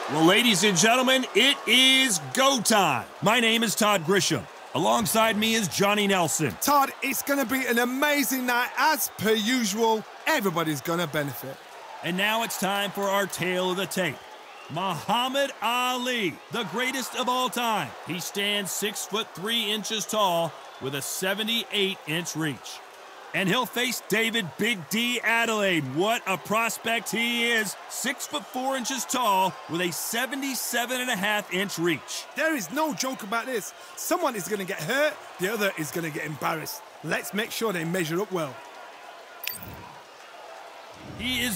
Well, ladies and gentlemen, it is go time. My name is Todd Grisham. Alongside me is Johnny Nelson. Todd, it's going to be an amazing night. As per usual, everybody's going to benefit. And now it's time for our tale of the tape. Muhammad Ali, the greatest of all time. He stands 6'3" tall with a 78-inch reach. And he'll face David Big D Adelaide. What a prospect he is. 6'4" tall with a 77.5-inch reach. There is no joke about this. Someone is going to get hurt, the other is going to get embarrassed. Let's make sure they measure up well. He is...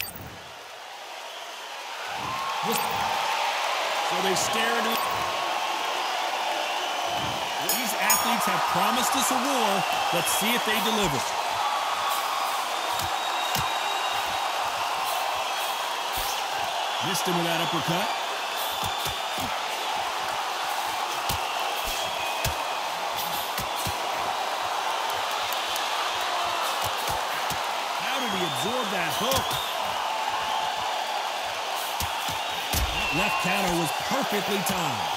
So they stare into... These athletes have promised us a war. Let's see if they deliver. Missed him with that uppercut. How did he absorb that hook? That left counter was perfectly timed.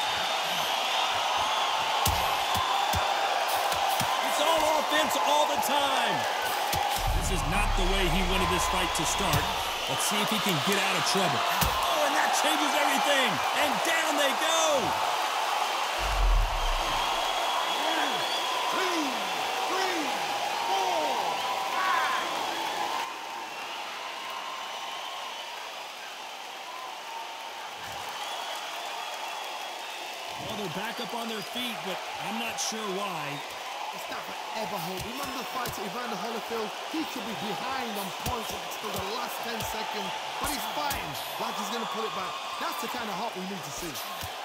It's all offense all the time. This is not the way he wanted this fight to start. Let's see if he can get out of trouble. Oh, and that changes everything. And down they go. 1, 2, 3, 4. Well, they're back up on their feet, but I'm not sure why. It's not forever hold. Remember the fight to Evander Holyfield? He could be behind on points until the last 10 seconds, but he's fighting like he's going to pull it back. That's the kind of heart we need to see.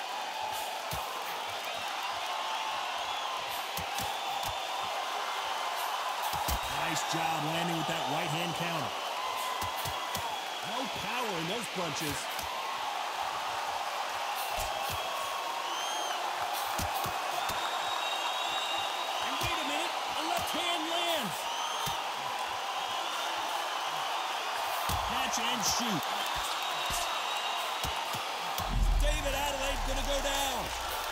Nice job landing with that right hand counter. No power in those punches. And shoot. David Adelaide gonna go down.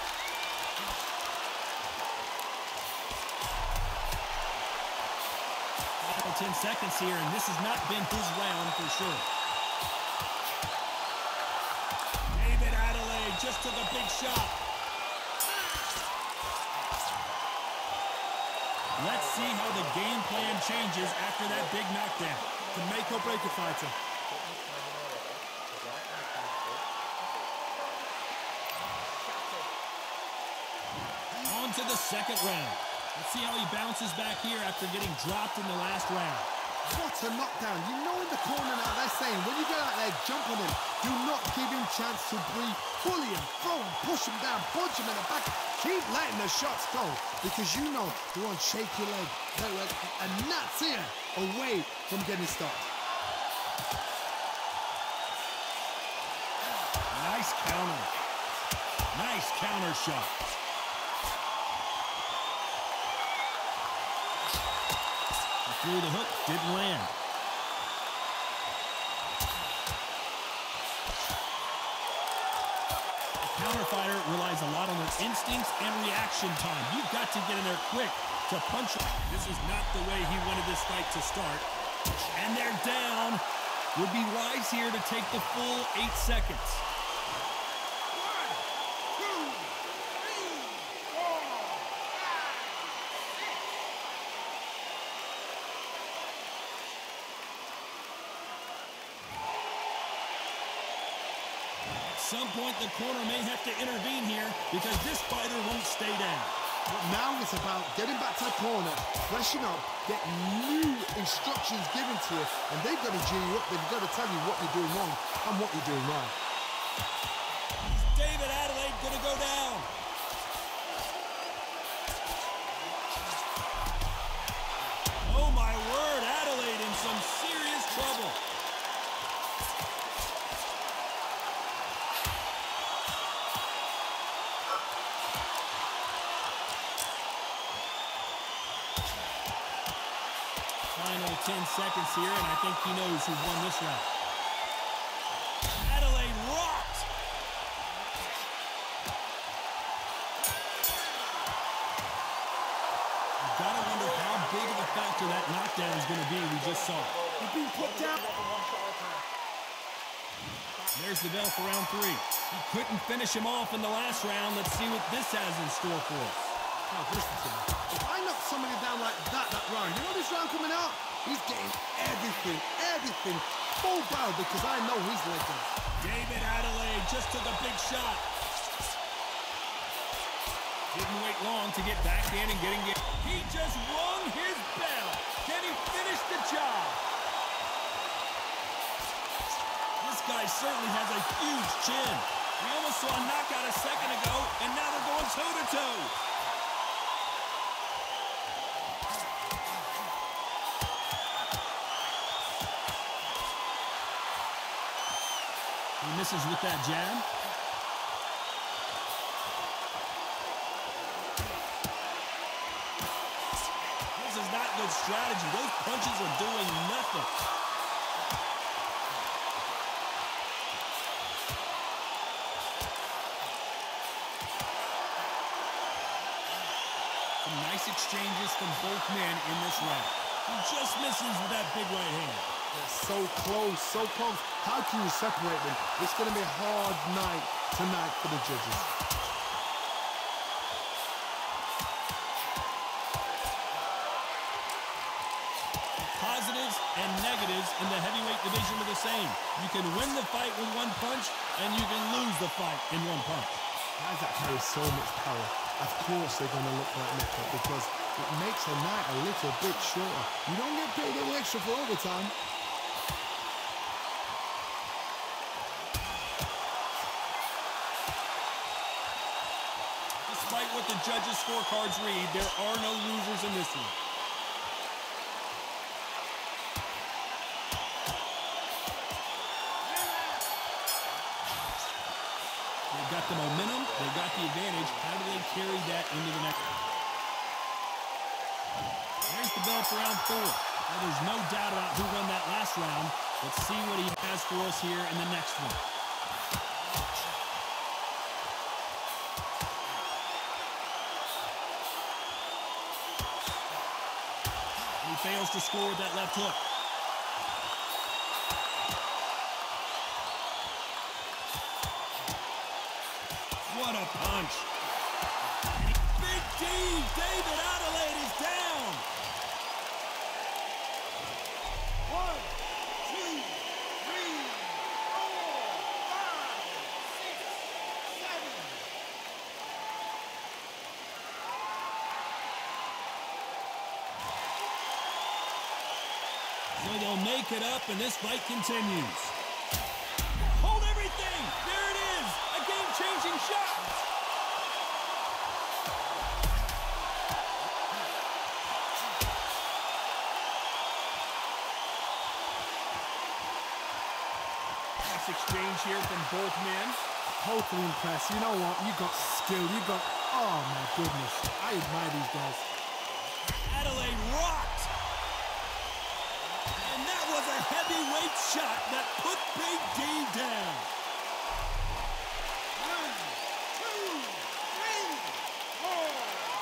Final 10 seconds here, and this has not been his round for sure. David Adelaide just took a big shot. Let's see how the game plan changes after that big knockdown. To make or break a fighter. On to the second round. Let's see how he bounces back here after getting dropped in the last round. What a knockdown. You know in the corner now they're saying when you get out there, jump on him. Do not give him chance to breathe. Bully him, throw him, push him down, punch him in the back. Keep letting the shots go because you know you want to shake your leg. And that's him away from getting stopped. Nice counter. Nice counter shot. Threw the hook, didn't land. The counter fighter relies a lot on their instincts and reaction time. You've got to get in there quick to punch. This is not the way he wanted this fight to start. And they're down. Would be wise here to take the full 8 seconds. 1, 2, 3, 4. At some point, the corner may have to intervene here because this fighter won't stay down. But now it's about getting back to the corner, freshen up, get new instructions given to you, and they've got to G you up. They've got to tell you what you're doing wrong and what you're doing right. David Adelaide gonna go down. Oh my word, Adelaide in some serious trouble. Final 10 seconds here, and I think he knows who's won this round. Adelaide rocked. after that knockdown is going to be. We just saw it. He's being put down. There's the bell for round 3. He couldn't finish him off in the last round. Let's see what this has in store for us. Now, listen to me. If I knock somebody down like that round, you know this round coming out? He's getting everything full barrel because I know he's legend. David Adelaide just took a big shot. Didn't wait long to get back in and get engaged. He just rung his bell. Can he finish the job? This guy certainly has a huge chin. We almost saw a knockout a second ago, and now they're going toe-to-toe. He misses with that jab. This is not good strategy. Those punches are doing nothing. Some nice exchanges from both men in this round. He just misses with that big right hand. They're so close, so close. How can you separate them? It's going to be a hard night tonight for the judges. Positives and negatives in the heavyweight division are the same. You can win the fight with one punch, and you can lose the fight in one punch. Guys that carry so much power, of course they're going to look like makeup because it makes a night a little bit shorter. You don't get paid any extra for overtime. Despite what the judges' scorecards read, there are no losers in this one. They've got the momentum, they've got the advantage. How do they carry that into the next? There's the bell for round 4. Now, there's no doubt about who won that last round. Let's see what he has for us here in the next one. He fails to score with that left hook. What a punch. Big D, David Adelaide is down. 1, 2, 3, 4, 5, 6, 7. So they'll make it up, and this fight continues. Hold everything! There it is! A game-changing shot! Nice exchange here from both men. Totally impressed. You know what? You got skill. You got... Oh, my goodness. I admire these guys. Adelaide rocked! And that was a heavyweight shot that put Big D down. 1, 2, 3, 4,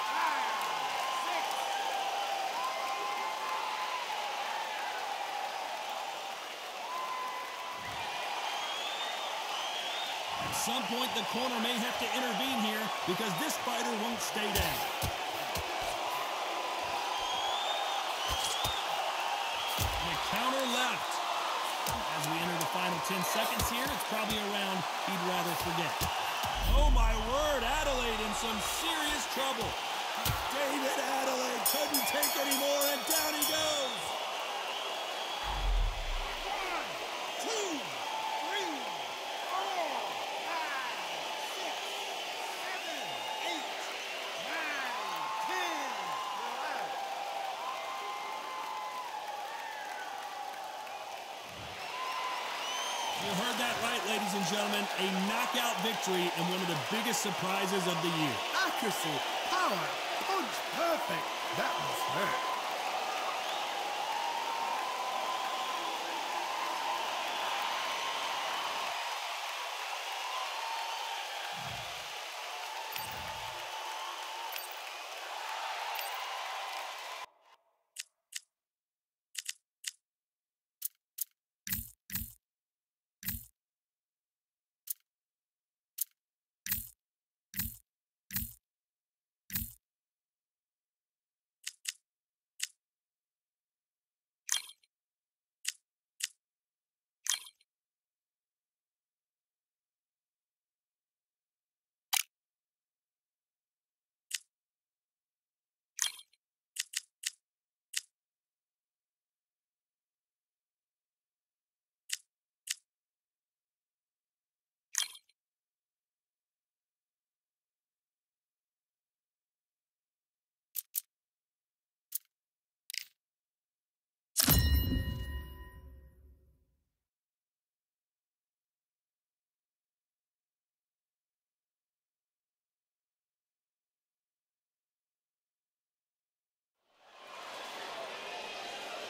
5, 6. At some point, the corner may have to intervene here because this fighter won't stay down. And a counter left. As we enter the final 10 seconds here, it's probably a round he'd rather forget. Oh, my word, Adelaide in some serious trouble. David Adelaide couldn't take any more, and down he goes. 1, 2, 3, 4, 5, 6, 7, 8, 9, 10. You're out. You heard that right, ladies and gentlemen. A knockout victory and one of the biggest surprises of the year. Accuracy, power, punch, perfect. That was hurt.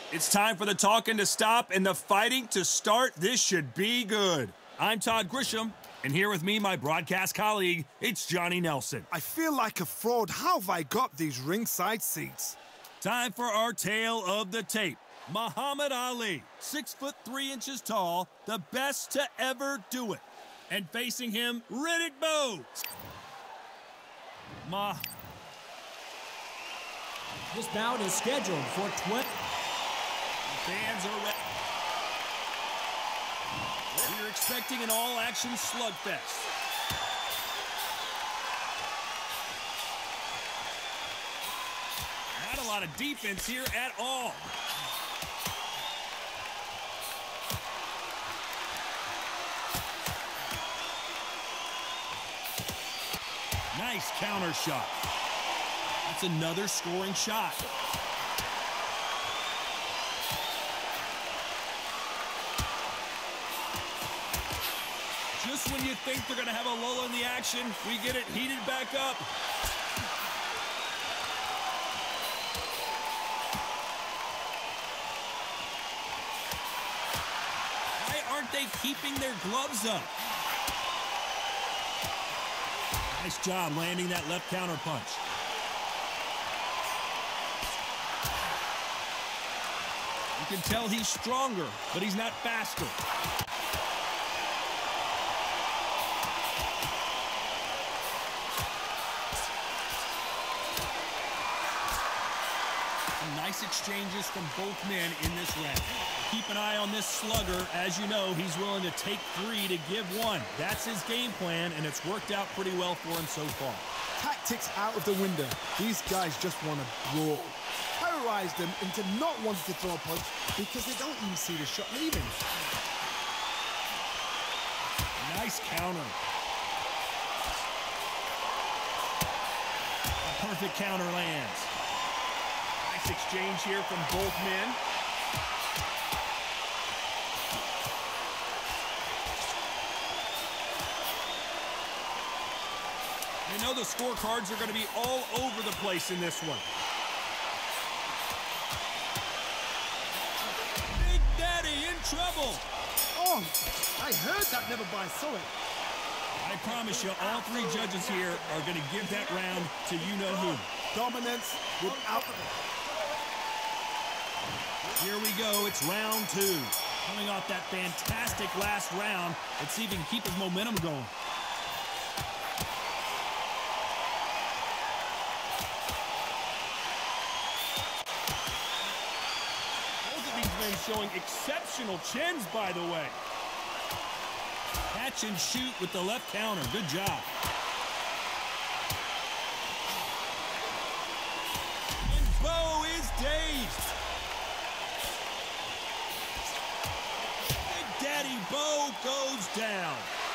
It's time for the talking to stop and the fighting to start. This should be good. I'm Todd Grisham, and here with me, my broadcast colleague, it's Johnny Nelson. I feel like a fraud. How have I got these ringside seats? Time for our tale of the tape. Muhammad Ali, 6'3" tall, the best to ever do it. And facing him, Riddick Bowe. This bout is scheduled for 20. Fans are ready. We're expecting an all-action slugfest. Not a lot of defense here at all. Nice counter shot. That's another scoring shot. Just when you think they're going to have a lull in the action, we get it heated back up. Why aren't they keeping their gloves up? Nice job landing that left counter punch. You can tell he's stronger, but he's not faster. Nice exchanges from both men in this round. Keep an eye on this slugger. As you know, he's willing to take 3 to give 1. That's his game plan, and it's worked out pretty well for him so far. Tactics out of the window. These guys just want to brawl. Terrorize them into not wanting to throw a punch because they don't even see the shot leaving. Nice counter. A perfect counter lands. Nice exchange here from both men. They know the scorecards are going to be all over the place in this one. Big Daddy in trouble. Oh, I heard that, never by saw it. I promise you, all 3 judges here are going to give that round to you-know-who. Dominance without... Here we go, it's round 2. Coming off that fantastic last round, let's see if he can keep his momentum going. Both of these men showing exceptional chins, by the way. Catch and shoot with the left counter. Good job. And Bowe is dazed. Big Daddy Bowe goes down.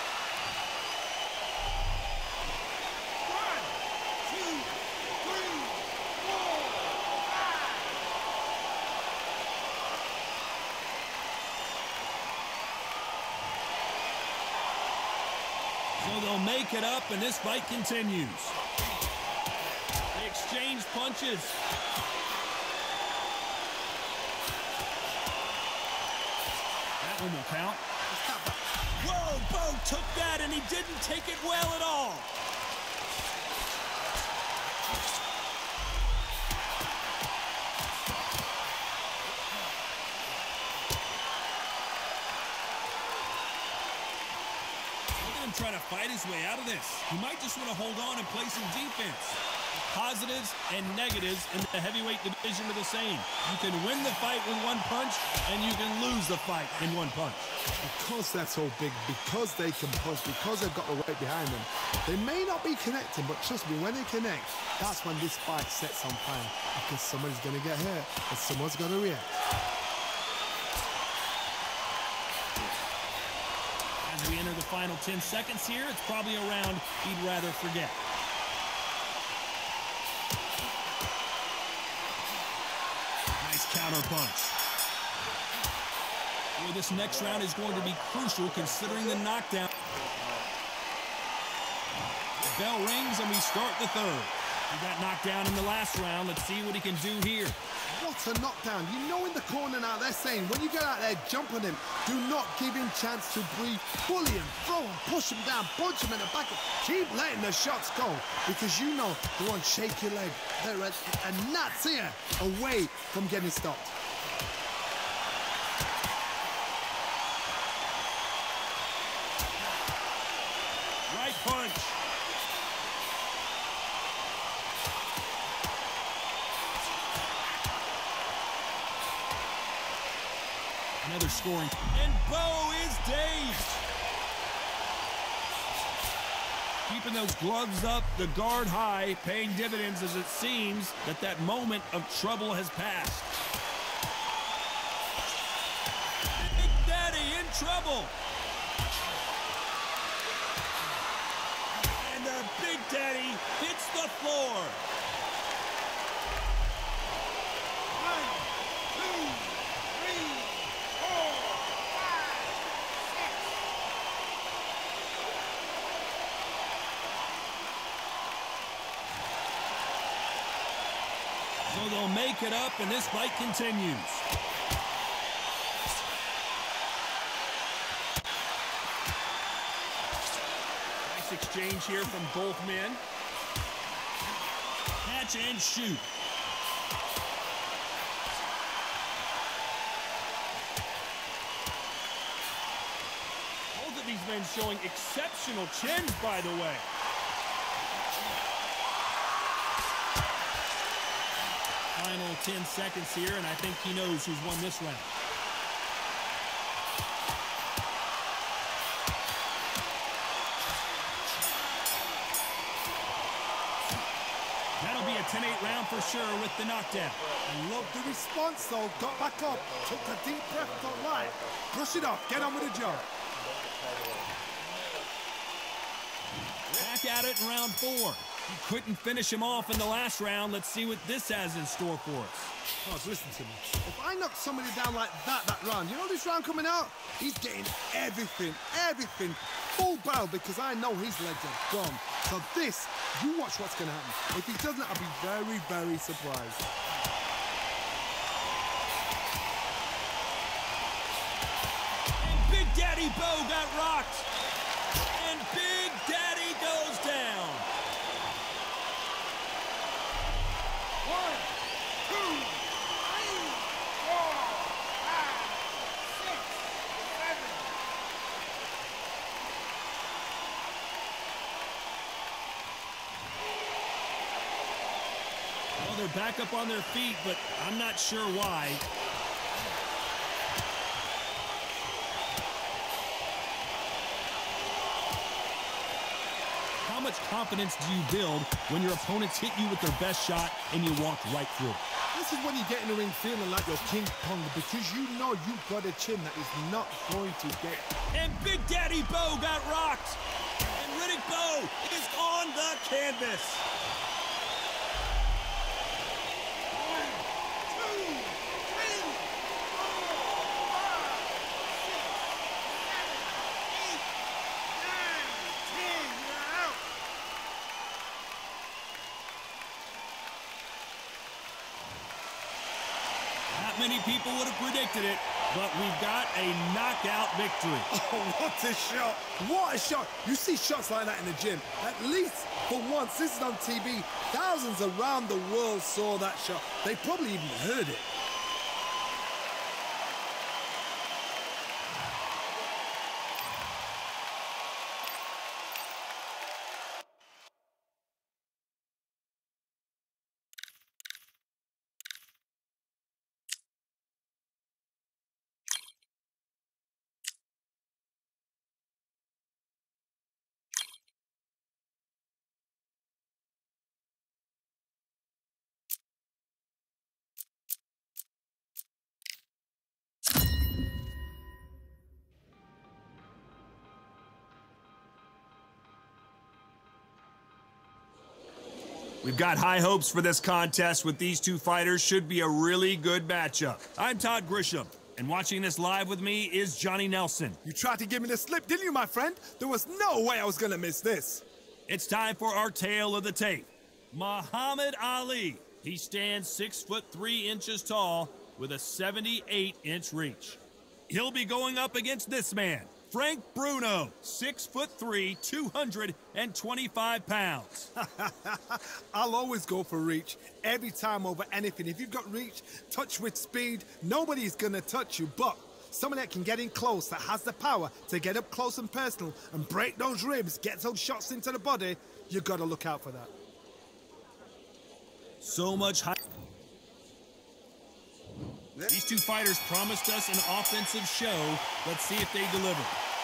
1, 2, 3, 4. So they'll make it up, and this fight continues. They exchange punches. That one will count. Whoa, Bowe took that, and he didn't take it well at all. Trying to fight his way out of this. He might just want to hold on and play some defense. Positives and negatives in the heavyweight division are the same. You can win the fight with 1 punch, and you can lose the fight in 1 punch. Because they're so big, because they can punch, because they've got the weight behind them, they may not be connecting, but trust me, when they connect, that's when this fight sets on fire. Because somebody's going to get hurt, and someone's going to react. As we enter the final 10 seconds here, it's probably a round he'd rather forget. Nice counter punch. Boy, this next round is going to be crucial considering the knockdown. The bell rings and we start the 3rd. He got knocked down in the last round. Let's see what he can do here. What a knockdown. You know in the corner now they're saying when you get out there, jump on him. Do not give him chance to breathe. Bully him, throw him, push him down, punch him in the back. Keep letting the shots go because you know they won't shake your leg. They're a gnat's ear away from getting stopped. Right punch. Another scoring. And Bo is dazed. Keeping those gloves up, the guard high, paying dividends as it seems that moment of trouble has passed. Big Daddy in trouble. And the Big Daddy hits the floor. 1, 2, 3, 4, 5, 6. So they'll make it up, and this fight continues. Nice exchange here from both men. Catch and shoot. Both of these men showing exceptional chins, by the way. Final 10 seconds here, and I think he knows who's won this round. That'll be a 10-8 round for sure with the knockdown. I love the response though. Got back up, took a deep breath, got right. Brush it off, get on with the job. Back at it in round 4. He couldn't finish him off in the last round. Let's see what this has in store for us. Oh, listen to me. If I knock somebody down like that round, you know this round coming out? He's getting everything, full barrel because I know his legs are gone. So this, you watch what's going to happen. If he doesn't, I'll be very, very surprised. And Big Daddy Bo got rocked. And Big Daddy goes down. 1, 2, 3, 4, 5, 6, 7. Well, they're back up on their feet, but I'm not sure why. How much confidence do you build when your opponents hit you with their best shot and you walk right through it? This is when you get in the ring feeling like you're King Kong because you know you've got a chin that is not going to get. And Big Daddy Bo got rocked. And Riddick Bowe is on the canvas. 1, 2, 3, 4, 5, 6, 7, 8, 9, 10. You're out. Not many people would have predicted it, but we've got a knockout victory. Oh, what a shot! What a shot! You see shots like that in the gym. At least for once, this is on TV. Thousands around the world saw that shot. They probably even heard it. We've got high hopes for this contest with these two fighters. Should be a really good matchup. I'm Todd Grisham, and watching this live with me is Johnny Nelson. You tried to give me the slip, didn't you, my friend? There was no way I was gonna miss this. It's time for our tale of the tape. Muhammad Ali, He stands 6'3" tall with a 78-inch reach. He'll be going up against this man, Frank Bruno, 6'3", 225 pounds. I'll always go for reach, every time over anything. If you've got reach, touch with speed, nobody's gonna touch you, but someone that can get in close, that has the power to get up close and personal and break those ribs, get those shots into the body, you gotta look out for that. So much height. These two fighters promised us an offensive show. Let's see if they deliver.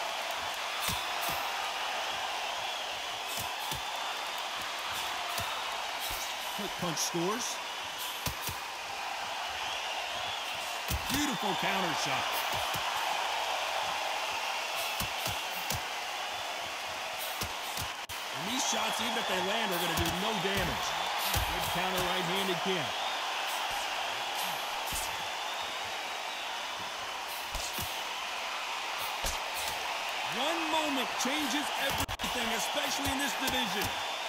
Quick punch scores. Beautiful counter shot. And these shots, even if they land, are going to do no damage. Good counter right-handed kick. One moment changes everything, especially in this division.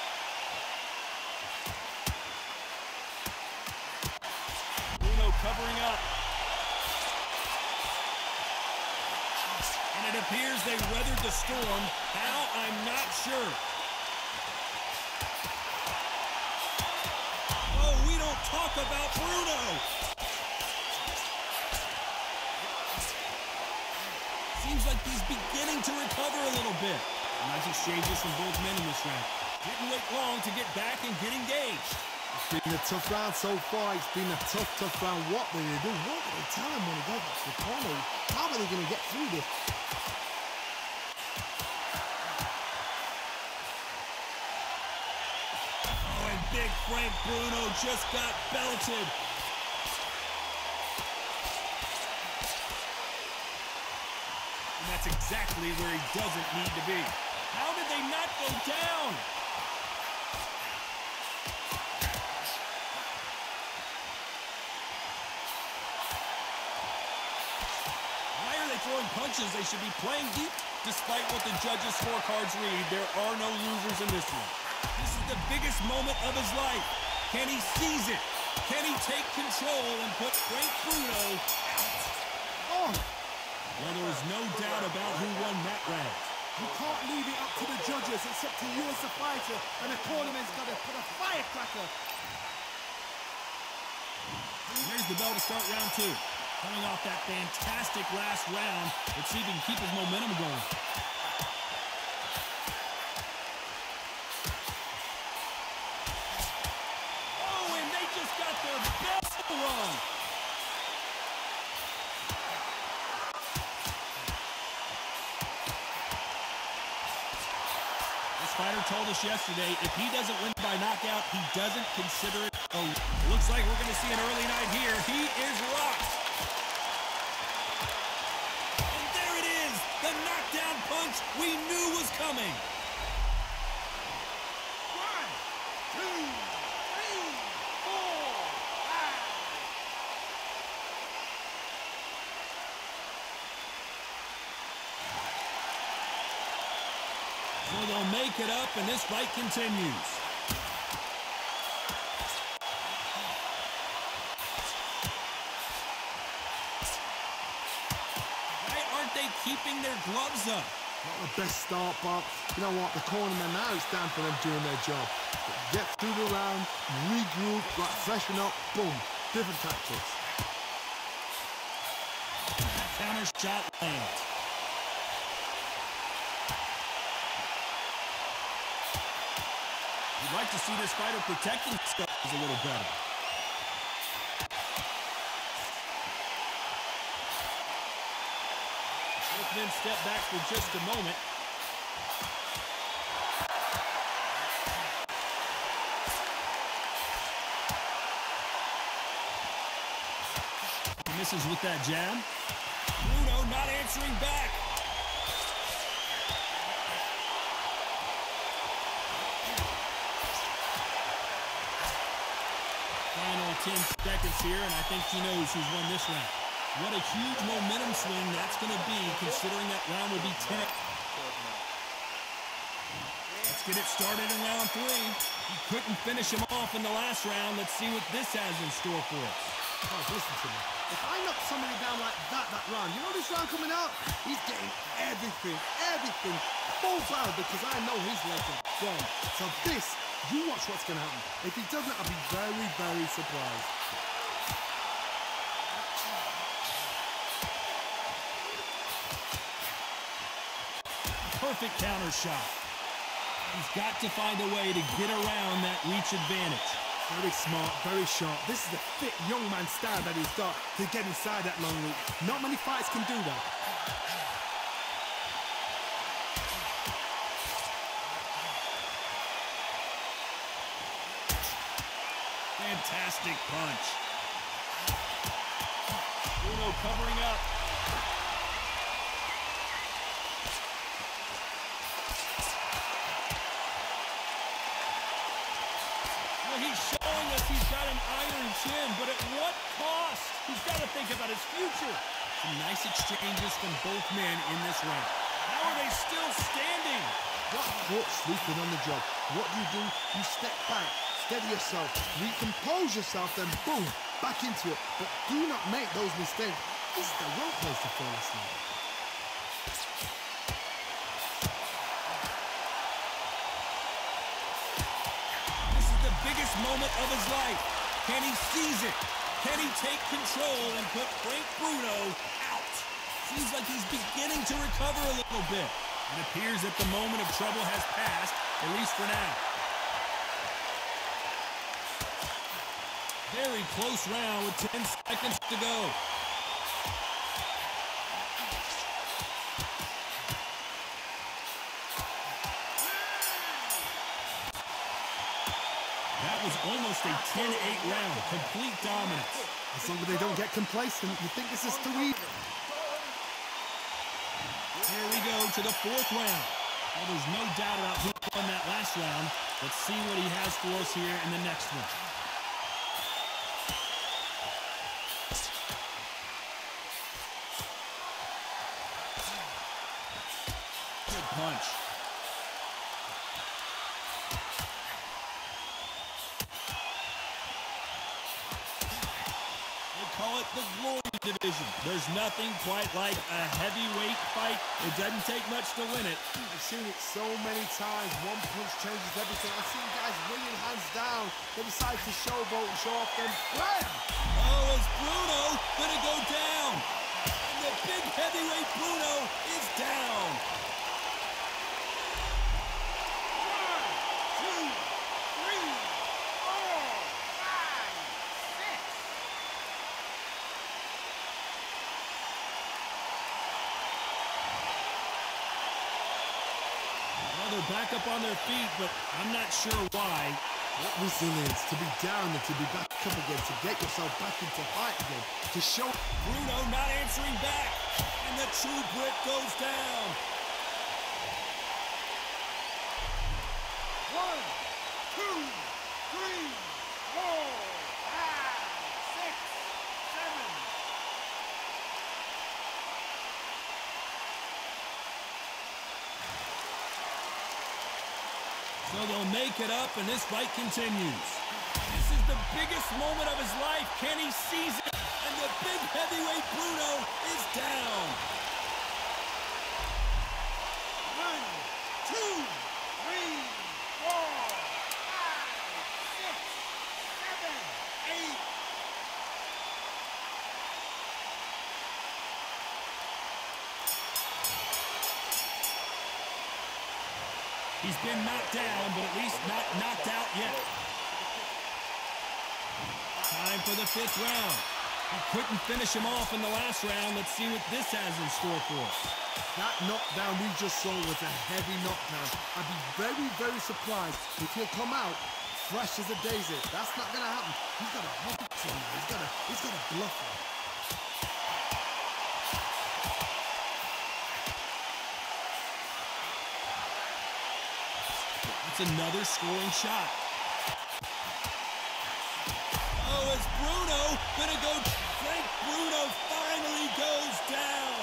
Bruno covering up. And it appears they weathered the storm. How? I'm not sure. Oh, we don't talk about Bruno. Seems like he's beginning to recover a little bit. Nice exchanges from both men in this round. Didn't wait long to get back and get engaged. It's been a tough round so far. It's been a tough round. What will they do? What will they tell him when he goes back to the corner? How are they going to get through this? Oh, and big Frank Bruno just got belted. And that's exactly where he doesn't need to be. How did they not go down? Why are they throwing punches? They should be playing deep. Despite what the judges' scorecards read, there are no losers in this one. This is the biggest moment of his life. Can he seize it? Can he take control and put Frank Bruno out? Oh! Well, there is no doubt about who won that round. You can't leave it up to the judges. It's up to you as the fighter, and the cornerman's got to put a firecracker. Here's the bell to start round two. Coming off that fantastic last round, let's see if he can keep his momentum going. Oh, and they just got their best run. This fighter told us yesterday, if he doesn't win by knockout, he doesn't consider it a... Looks like we're going to see an early night here. He is rocked. The knockdown punch we knew was coming. 1, 2, 3, 4, 5. So they'll make it up, and this fight continues. Keeping their gloves up. Not the best start, but you know what? The cornerman now, it's time for them doing their job. Get through the round, regroup, like freshen up, boom. Different tactics. Counter shot lands. You'd like to see this fighter protecting himself a little better. Then step back for just a moment. He misses with that jab. Bruno not answering back. Final 10 seconds here, and I think he knows who's won this round. What a huge momentum swing that's going to be, considering that round will be 10. Let's get it started in round 3. He couldn't finish him off in the last round. Let's see what this has in store for us. Oh, listen to me. If I knock somebody down like that round, you know this round coming out? He's getting everything full barrel because I know his legs are gone. So this, you watch what's going to happen. If he doesn't, I'll be very, very surprised. Perfect counter shot. He's got to find a way to get around that reach advantage. Very smart, very sharp. This is the fit young man style that he's got to get inside that long reach. Not many fights can do that. Fantastic punch. Bruno covering up. He's showing us he's got an iron chin, but at what cost? He's got to think about his future. Some nice exchanges from both men in this round. How are they still standing? Got caught sleeping on the job. What do? You step back, steady yourself, recompose yourself, then boom, back into it. But do not make those mistakes. This is the wrong place to fall asleep. Biggest moment of his life. Can he seize it? Can he take control and put Frank Bruno out? Seems like he's beginning to recover a little bit. It appears that the moment of trouble has passed, at least for now. Very close round with 10 seconds to go. Was almost a 10-8 round, complete dominance. As long as they don't get complacent, you think this is too easy. Here we go to the fourth round. Well, there's no doubt about who won that last round. Let's see what he has for us here in the next one. Good punch. Call it the glory division. There's nothing quite like a heavyweight fight. It doesn't take much to win it. I've seen it so many times. One punch changes everything. I've seen guys winning hands down. They decide to showboat and show off them. Bam! Oh, is Bruno gonna go down? And the big heavyweight Bruno is down. 1, 2, 3, 4, 5, 6. They're back up on their feet, but I'm not sure why. What resilience to be down and to be back up again, to get yourself back into fight again, to show. Bruno not answering back, and the true Brit goes down. 1, 2, 3, 4, 5, 6, 7. So they'll make it up, and this fight continues. This is the biggest moment of his life. Can he seize it? And the big heavyweight Bruno is down. 1, 2, 3, 4, 5, 6, 7, 8. He's been knocked down, but at least not knocked out yet. Time for the fifth round. He couldn't finish him off in the last round. Let's see what this has in store for us. That knockdown we just saw was a heavy knockdown. I'd be very, very surprised if he'll come out fresh as a daisy. That's not going to happen. He's got a heavy chin. He's got a bluffer. That's another scoring shot. Oh, is Bruno gonna go? Frank Bruno finally goes down.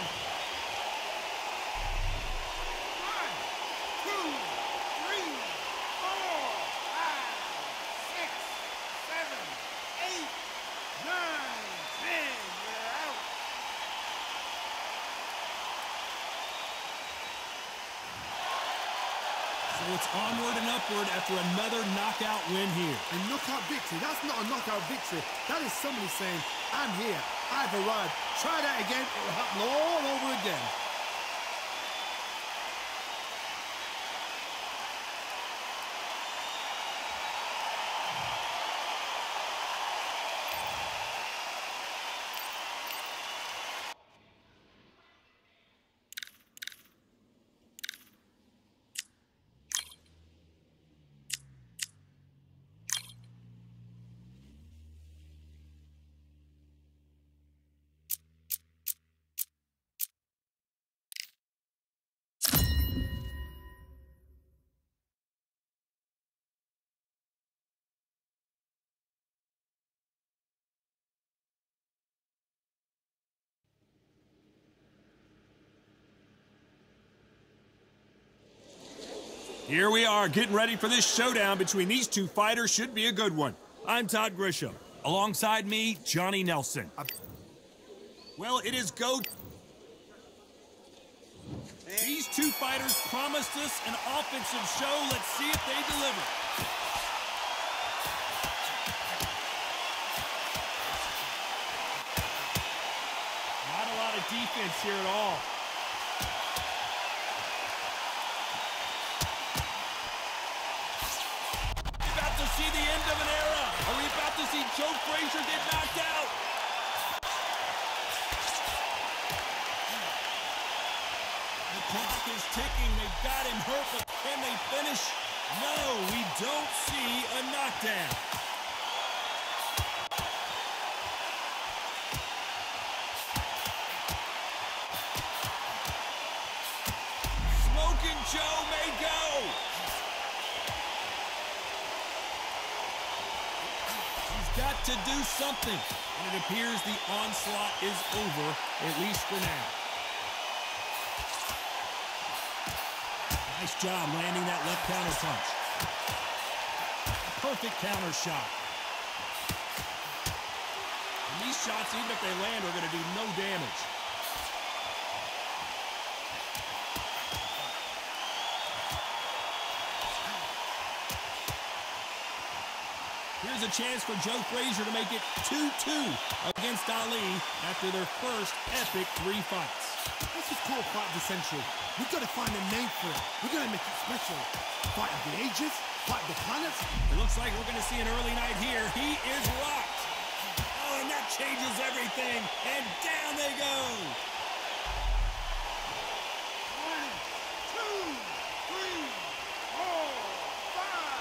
1, 2, 3, 4, 5, So it's onward and upward after another knockout win here. A knockout victory, that's not a knockout victory. That is somebody saying, I'm here, I've arrived. Try that again, it will happen all over again. Here we are, getting ready for this showdown between these two fighters. Should be a good one. I'm Todd Grisham. Alongside me, Johnny Nelson. Well, it is go. These two fighters promised us an offensive show. Let's see if they deliver. Not a lot of defense here at all. See the end of an era. Are we about to see Joe Frazier get knocked out? The clock is ticking. They've got him hurt, but can they finish? No, we don't see a knockdown. Smoking Joe may go. Got to do something, and it appears the onslaught is over, at least for now. Nice job landing that left counter punch. A perfect counter shot. And these shots, even if they land, are going to do no damage. Here's a chance for Joe Frazier to make it 2-2 against Ali after their first epic 3 fights. This is called Fight of the Century. We've got to find a name for it. We're going to make it special. Fight of the Ages? Fight of the Planets? It looks like we're going to see an early night here. He is rocked. Oh, and that changes everything. And down they go. 1, 2, 3, 4, 5.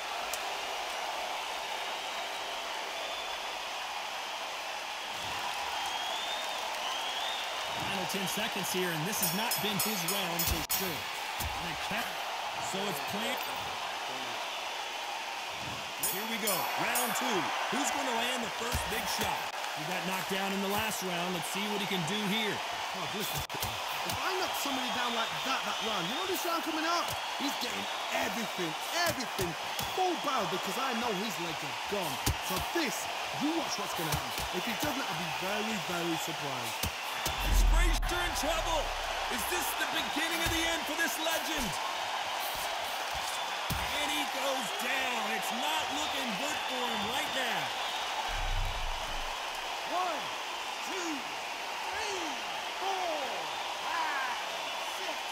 Final 10 seconds here, and this has not been his round for sure. So it's planned. Here we go, round 2. Who's going to land the first big shot? He got knocked down in the last round. Let's see what he can do here. Oh, listen. If I knock somebody down like that round, you know this round coming up? He's getting everything full barrel because I know his legs are gone. So this, you watch what's going to happen. If he doesn't, I'll be very surprised. Is Frazier in trouble? Is this the beginning of the end for this legend? And he goes down. It's not looking good for him right now. 1, 2, 3, 4, 5, 6.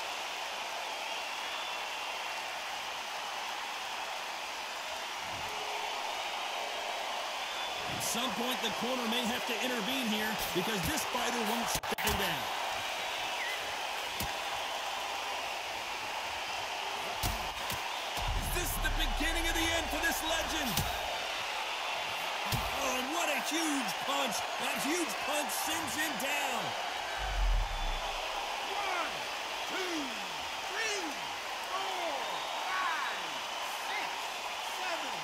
At some point, the corner may have to intervene here because this fighter won't stay down. Is this the beginning of the end for this legend? Oh, and what a huge punch. That huge punch sends him down. 1, 2, 3, 4, 5, 6, 7.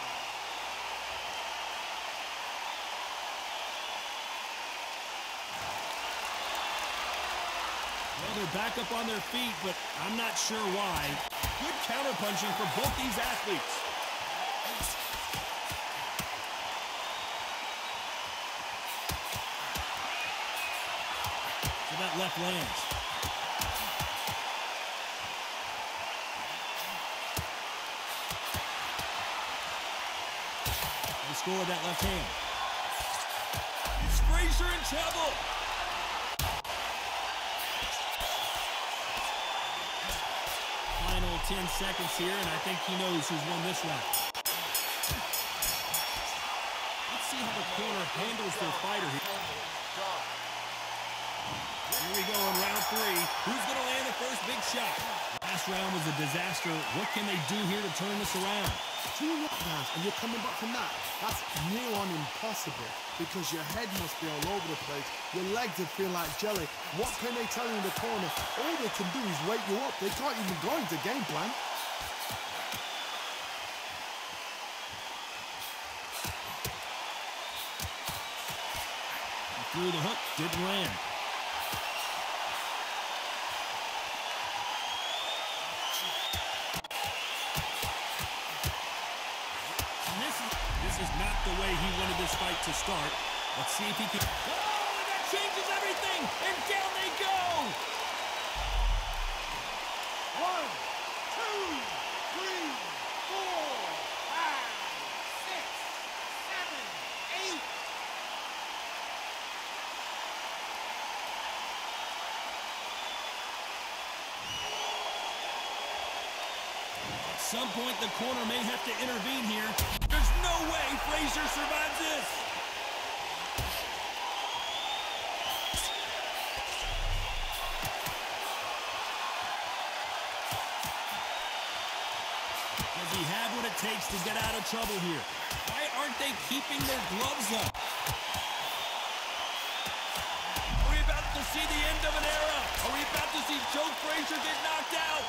Well, they're back up on their feet, but I'm not sure why. Good counterpunching for both these athletes. So that left lands. score with that left hand. Is Frazier in trouble? Final 10 seconds here, and I think he knows who's won this round. Let's see how the corner handles their fighter here. Here we go in round 3. Who's going to land the first big shot? Last round was a disaster. What can they do here to turn this around? 2 knockdowns and you're coming back from that. That's near on impossible because your head must be all over the place. Your legs would feel like jelly. What can they tell you in the corner? All they can do is wake you up. They can't even go into game plan. He threw the hook, didn't land. This is not the way he wanted this fight to start. Let's see if he can... Oh, and that changes everything! And down they go! 1, 2, 3, 4, 5, 6, 7, 8. At some point, the corner may have to intervene here. There's no way Frazier survives this. Does he have what it takes to get out of trouble here? Why aren't they keeping their gloves up? Are we about to see the end of an era? Are we about to see Joe Frazier get knocked out?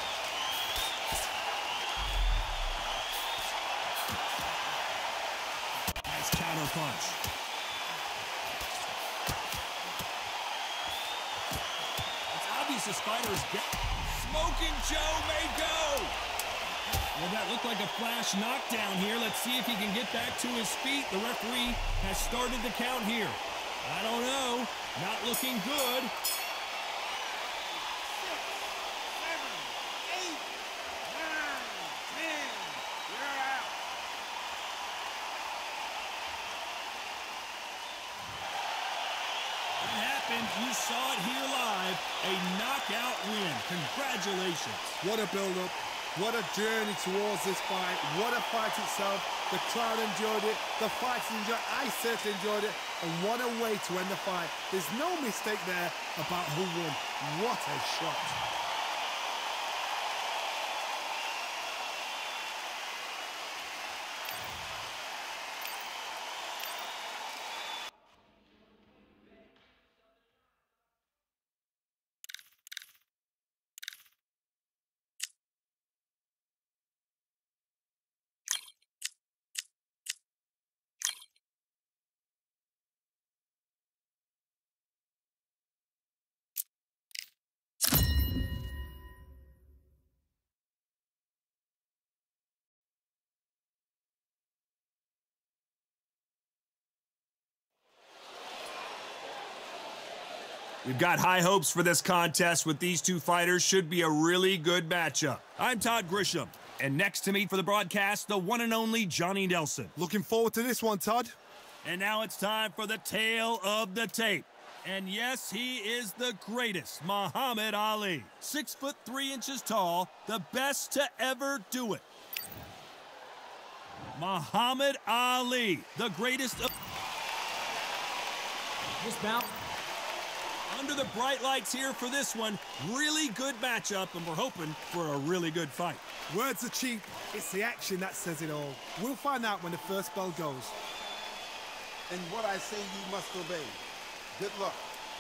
Nice counter punch. It's obvious this fighter is Smoking Joe may go. Well, that looked like a flash knockdown here. Let's see if he can get back to his feet. The referee has started the count here. I don't know. Not looking good. 6, 7, 8, 9, 10. You're out. It happened. You saw it here live. A knockout win. Congratulations. What a build-up. What a journey towards this fight. What a fight itself. The crowd enjoyed it. The fighters enjoyed it. I certainly enjoyed it. And what a way to end the fight. There's no mistake there about who won. What a shot. We've got high hopes for this contest with these two fighters. Should be a really good matchup. I'm Todd Grisham, and next to me for the broadcast, the one and only Johnny Nelson. Looking forward to this one, Todd. And now it's time for the tale of the tape. And yes, he is the greatest, Muhammad Ali. 6'3" tall, the best to ever do it. Muhammad Ali, the greatest of... This bout. Under the bright lights here for this one. Really good matchup, and we're hoping for a really good fight. Words are cheap. It's the action that says it all. We'll find out when the first bell goes. And what I say you must obey. Good luck.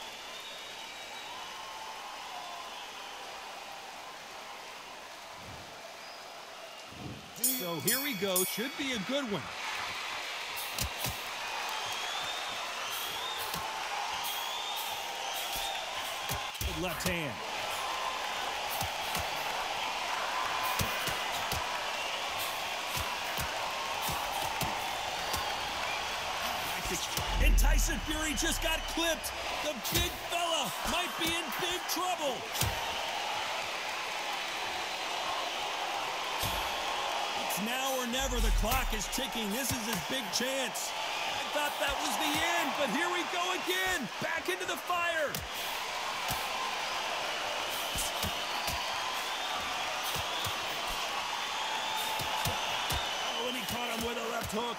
So here we go. Should be a good one. Good left hand. And Tyson Fury just got clipped. The big fella might be in big trouble. It's now or or never. The clock is ticking. This is his big chance. I thought that was the end, but here we go again. Back into the fire. Oh, and he caught him with a left hook.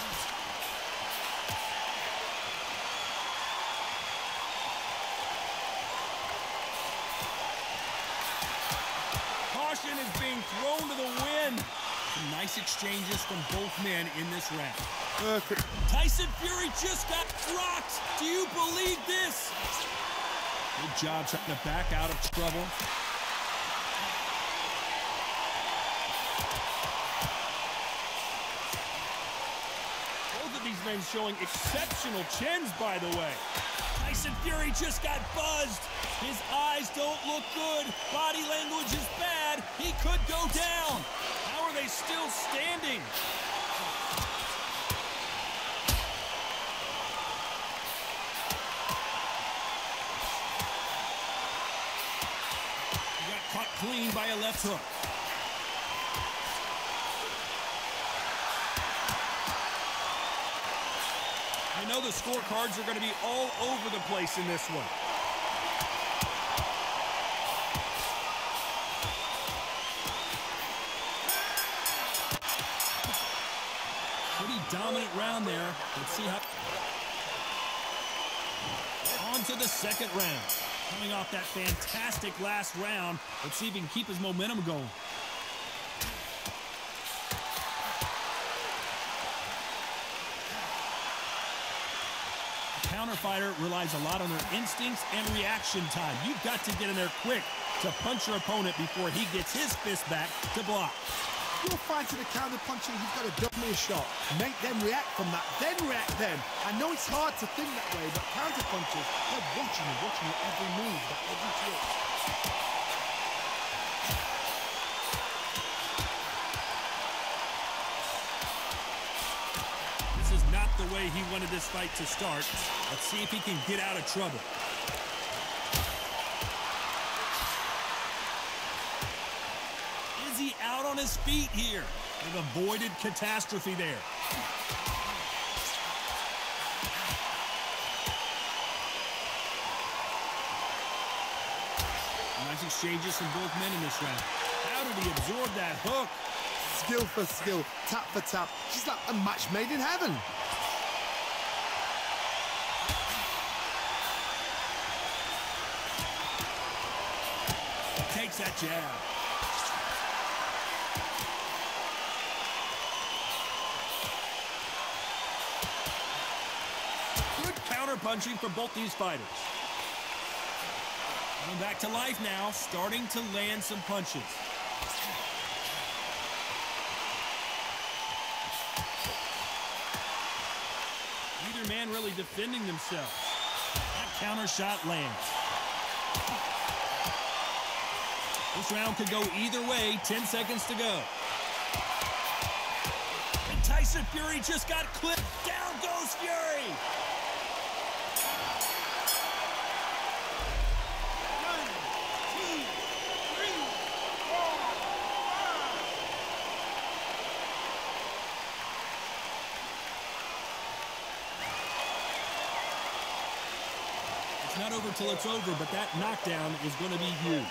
Caution is being thrown to the wind. Some nice exchanges from both men in this round. Perfect. Tyson Fury just got rocked. Do you believe this? Good job trying to back out of trouble. Both of these men showing exceptional chins, by the way. Tyson Fury just got buzzed. His eyes don't look good. Body language is bad. He could go down. How are they still standing? He got caught clean by a left hook. You know the scorecards are going to be all over the place in this one. Pretty dominant round there. Let's see how... On to the second round. Coming off that fantastic last round, let's see if he can keep his momentum going. Counter fighter relies a lot on their instincts and reaction time. You've got to get in there quick to punch your opponent before he gets his fist back to block. You're fighting a counter puncher, you've got to double a shot. Make them react from that, then react them. I know it's hard to think that way, but counter punchers, they're watching your every move, every twitch. This is not the way he wanted this fight to start. Let's see if he can get out of trouble. Is he out on his feet here? They've avoided catastrophe there. Nice exchanges from both men in this round. How did he absorb that hook? Skill for skill, tap for tap. She's like a match made in heaven. Takes that jab. Good counter punching from both these fighters. Coming back to life now, starting to land some punches. Neither man really defending themselves. That counter shot lands. This round could go either way. 10 seconds to go. And Tyson Fury just got clipped. Down goes Fury. One, two, three, four, five. It's not over till it's over, but that knockdown is going to be huge.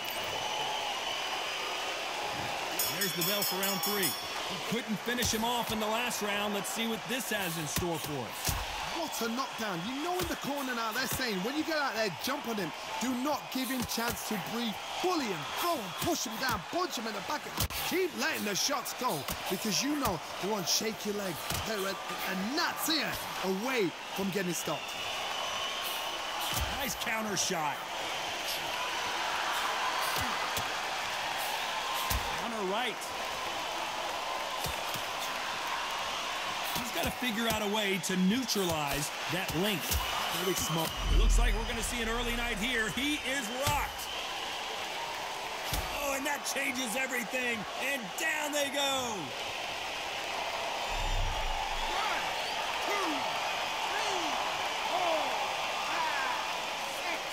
There's the bell for round 3. He couldn't finish him off in the last round. Let's see what this has in store for us. What a knockdown. You know in the corner now, they're saying, when you get out there, jump on him. Do not give him chance to breathe. Bully him, throw him, push him down, punch him in the back. Keep letting the shots go, because you know they want to shake your leg. They're a gnat's ear away from getting stopped. Nice counter shot. Right. He's got to figure out a way to neutralize that length. Really smart. It looks like we're going to see an early night here. He is rocked. Oh, and that changes everything. And down they go. 1, 2, 3, 4, 5, 6.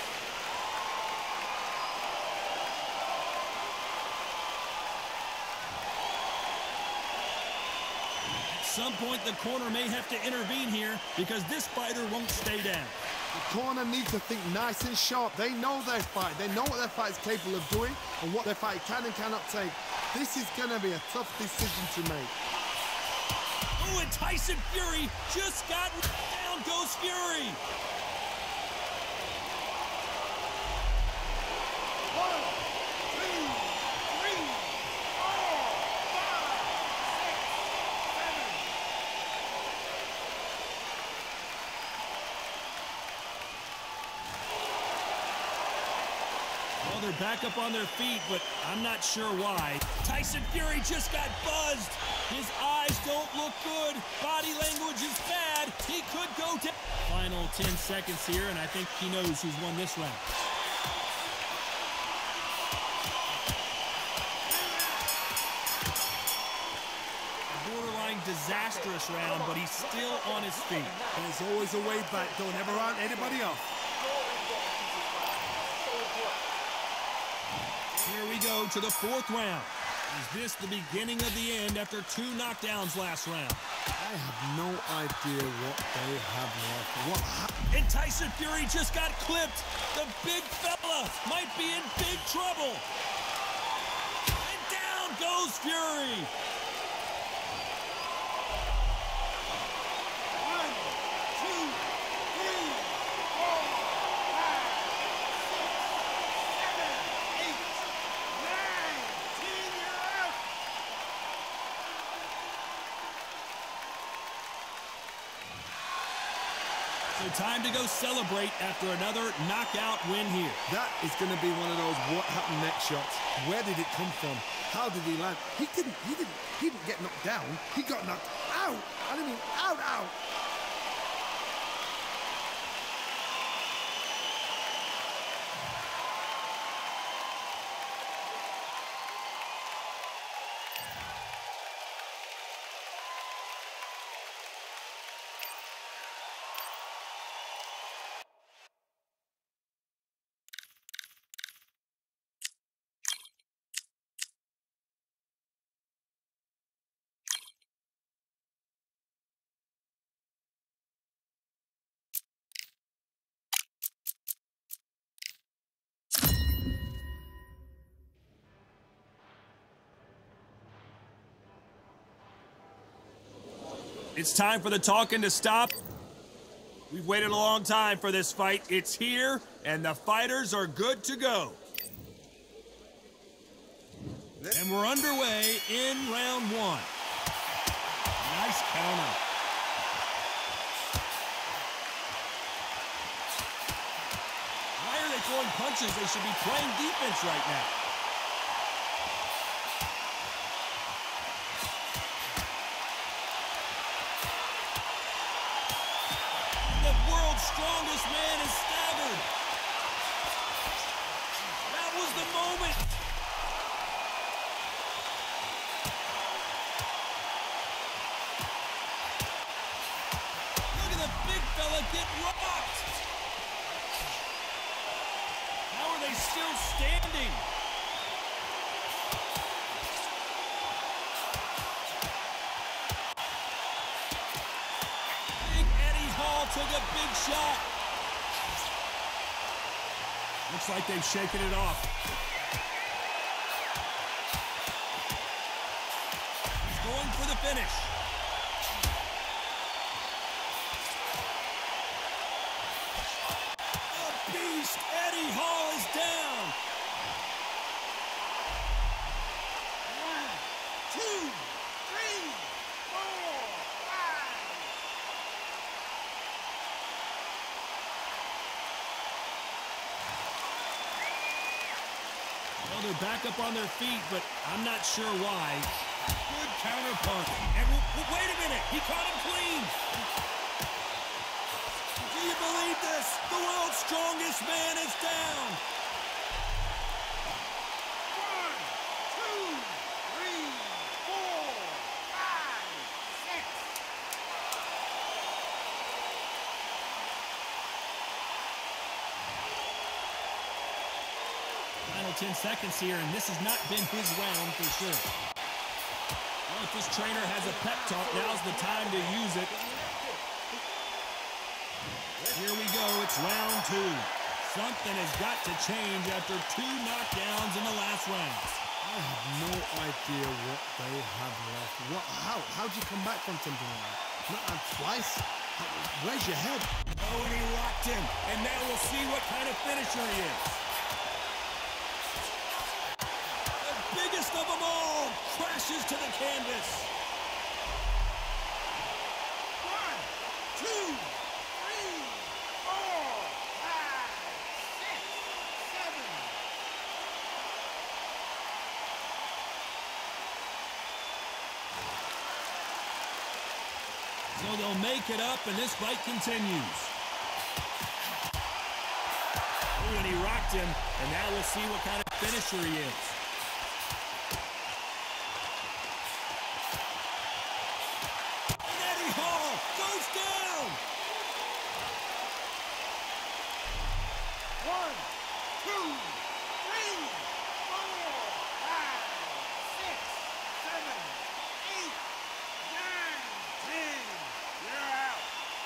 some point, the corner may have to intervene here because this fighter won't stay down. The corner needs to think nice and sharp. They know their fight. They know what their fight is capable of doing and what their fight can and cannot take. This is going to be a tough decision to make. Oh, and Tyson Fury just got down goes Fury. Well, they're back up on their feet, but I'm not sure why. Tyson Fury just got buzzed. His eyes don't look good. Body language is bad. He could go down. Final 10 seconds here, and I think he knows who's won this round. A borderline disastrous round, but he's still on his feet. There's always a way back. Don't ever round anybody off. Here we go to the fourth round. Is this the beginning of the end after 2 knockdowns last round? I have no idea what they have left. What happened? And Tyson Fury just got clipped. The big fella might be in big trouble. And down goes Fury. 1, 2, 3, 4, 5, 6, 7, 8, 9, 10, you're out. So time to go celebrate after another knockout win here. That is going to be one of those what happened next shots. Where did it come from? How did he land? He didn't get knocked down. He got knocked out. I mean, out. It's time for the talking to stop. We've waited a long time for this fight. It's here, and the fighters are good to go. And we're underway in round 1. Nice counter. Why are they throwing punches? They should be playing defense right now. Strongest man is staggered. That was the moment. Look at the big fella get rocked. How are they still standing? Took a big shot. Looks like they've shaken it off. He's going for the finish. A beast. Eddie Hall is down. 1, 2, 3, 4, 5. Well, they're back up on their feet, but I'm not sure why. Good counter punch. And wait a minute, he caught him clean. Do you believe this? The world's strongest man is down. 1, 2, 3, 4, 5, 6. Final 10 seconds here, and this has not been his round for sure. Well, if this trainer has a pep talk, now's the time to use it. Here we go, it's round 2. Something has got to change after 2 knockdowns in the last rounds. I have no idea what they have left. How'd you come back from something like that? Not on twice? Where's your head? Oh, and he locked him. And now we'll see what kind of finisher he is. The biggest of them all crashes to the canvas. 1, 2, 3, 4, 5, 6, 7. So they'll make it up, and this fight continues. Oh, and he rocked him, and now we'll see what kind of finisher he is. And Eddie Hall goes down! 1, 2, 3, 4, 5, 6, 7, 8, 9, 10. You're out.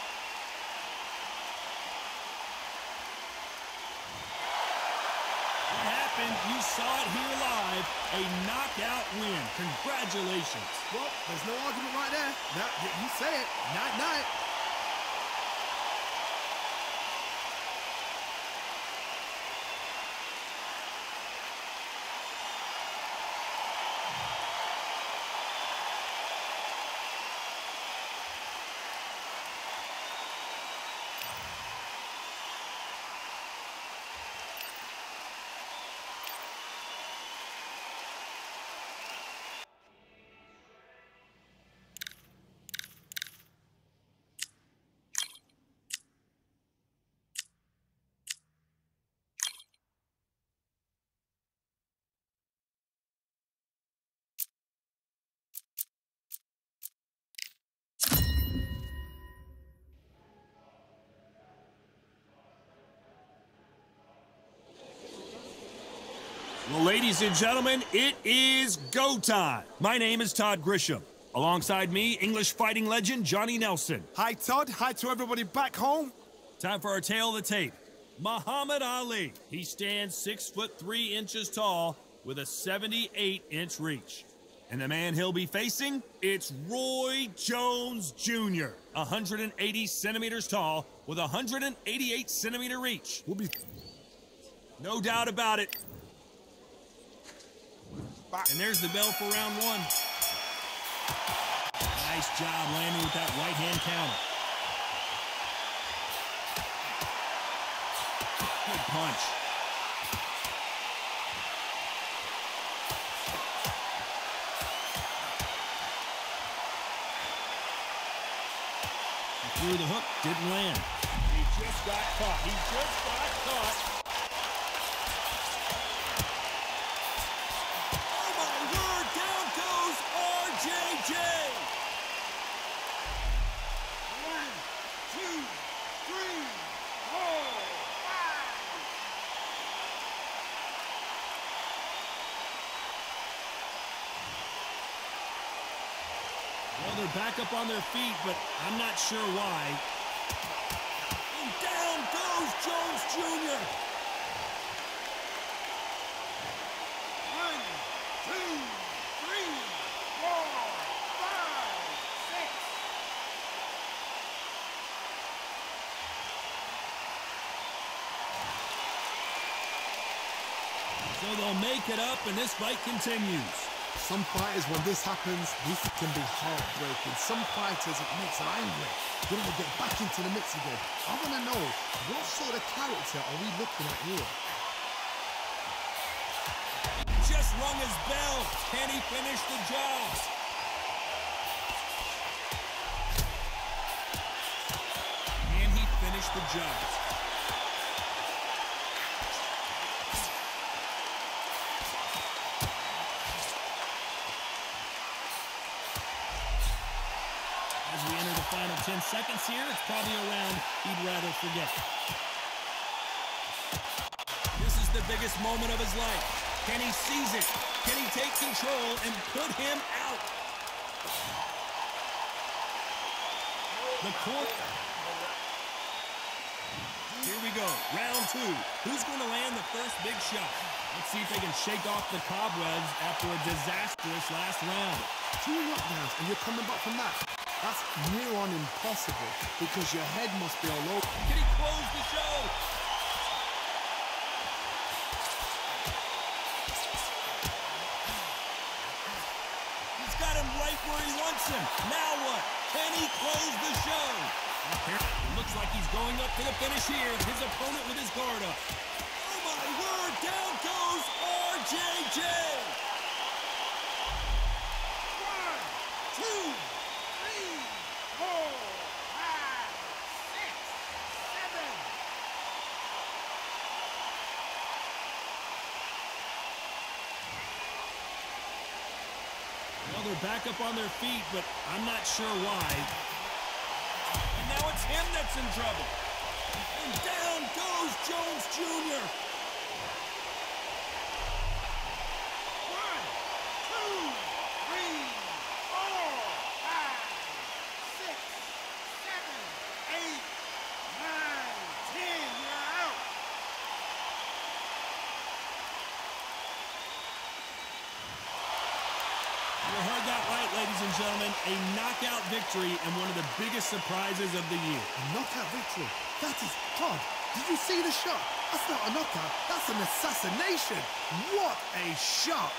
What happened? You saw it here live. A knockout win. Congratulations. Well, there's no argument right there. Now, you say it. Night-night. Well, ladies and gentlemen, it is go time. My name is Todd Grisham. Alongside me, English fighting legend Johnny Nelson. Hi, Todd. Hi to everybody back home. Time for our tale of the tape. Muhammad Ali. He stands 6'3" tall with a 78-inch reach. And the man he'll be facing, it's Roy Jones Jr., 180 centimeters tall with a 188 centimeter reach. No doubt about it. And there's the bell for round 1. Nice job landing with that right-hand counter. Good punch. He threw the hook, didn't land. He just got caught. He just got caught. JJ! 1, 2, 3, 4, 5. Well, they're back up on their feet, but I'm not sure why. And down goes Jones Jr. 1, 2, 3, 4, 5, 6. So they'll make it up, and this fight continues. Some fighters, when this happens, this can be heartbreaking. Some fighters, it makes them angry. They want to get back into the mix again. I want to know, what sort of character are we looking at here? Just rung his bell. Can he finish the job? Can he finish the job? As we enter the final 10 seconds here, it's probably a round he'd rather forget. This is the biggest moment of his life. Can he seize it? Can he take control and put him out? The court. Here we go, round two. Who's going to land the first big shot? Let's see if they can shake off the cobwebs after a disastrous last round. 2 knockdowns and you're coming back from that. That's near on impossible because your head must be all over. Can he close the show? He's got him right where he wants him. Now what? Can he close the show? It looks like he's going up to the finish here. His opponent with his guard up. Oh my word, down goes RJJ. 1, 2, 3, 4, 5, 6, 7. Well, they're back up on their feet, but I'm not sure why. And now it's him that's in trouble. And down goes Jones Jr. 1, 2, 3, 4, 5, 6, 7, 8, 9, 10. You're out. You heard that right, ladies and gentlemen. A knockout victory and one of the biggest surprises of the year. A knockout victory. That is God. Did you see the shot? That's not a knockout. That's an assassination. What a shot.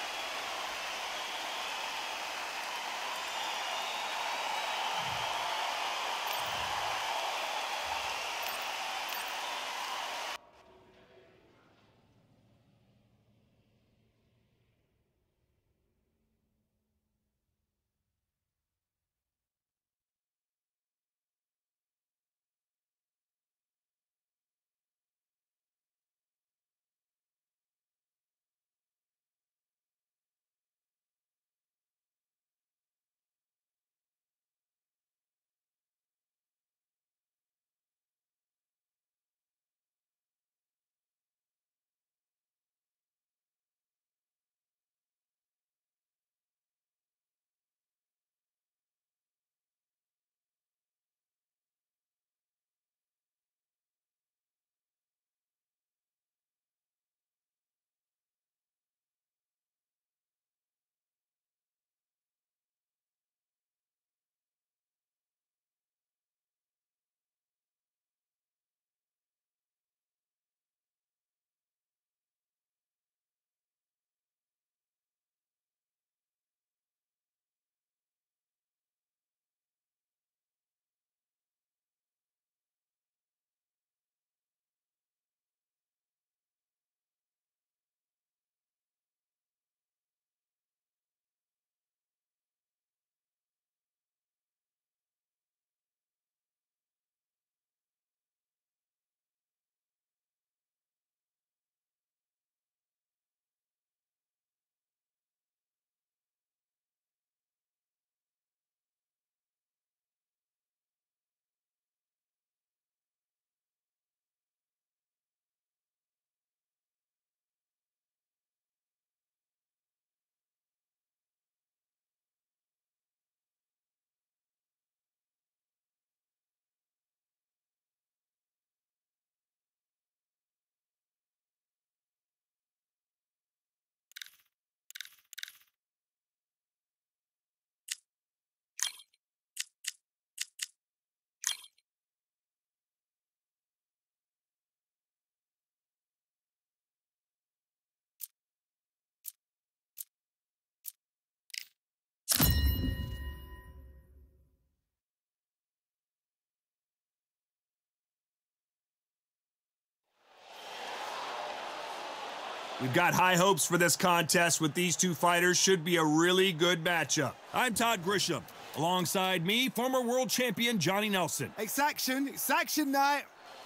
We've got high hopes for this contest with these two fighters. Should be a really good matchup. I'm Todd Grisham. Alongside me, former world champion Johnny Nelson. It's action night.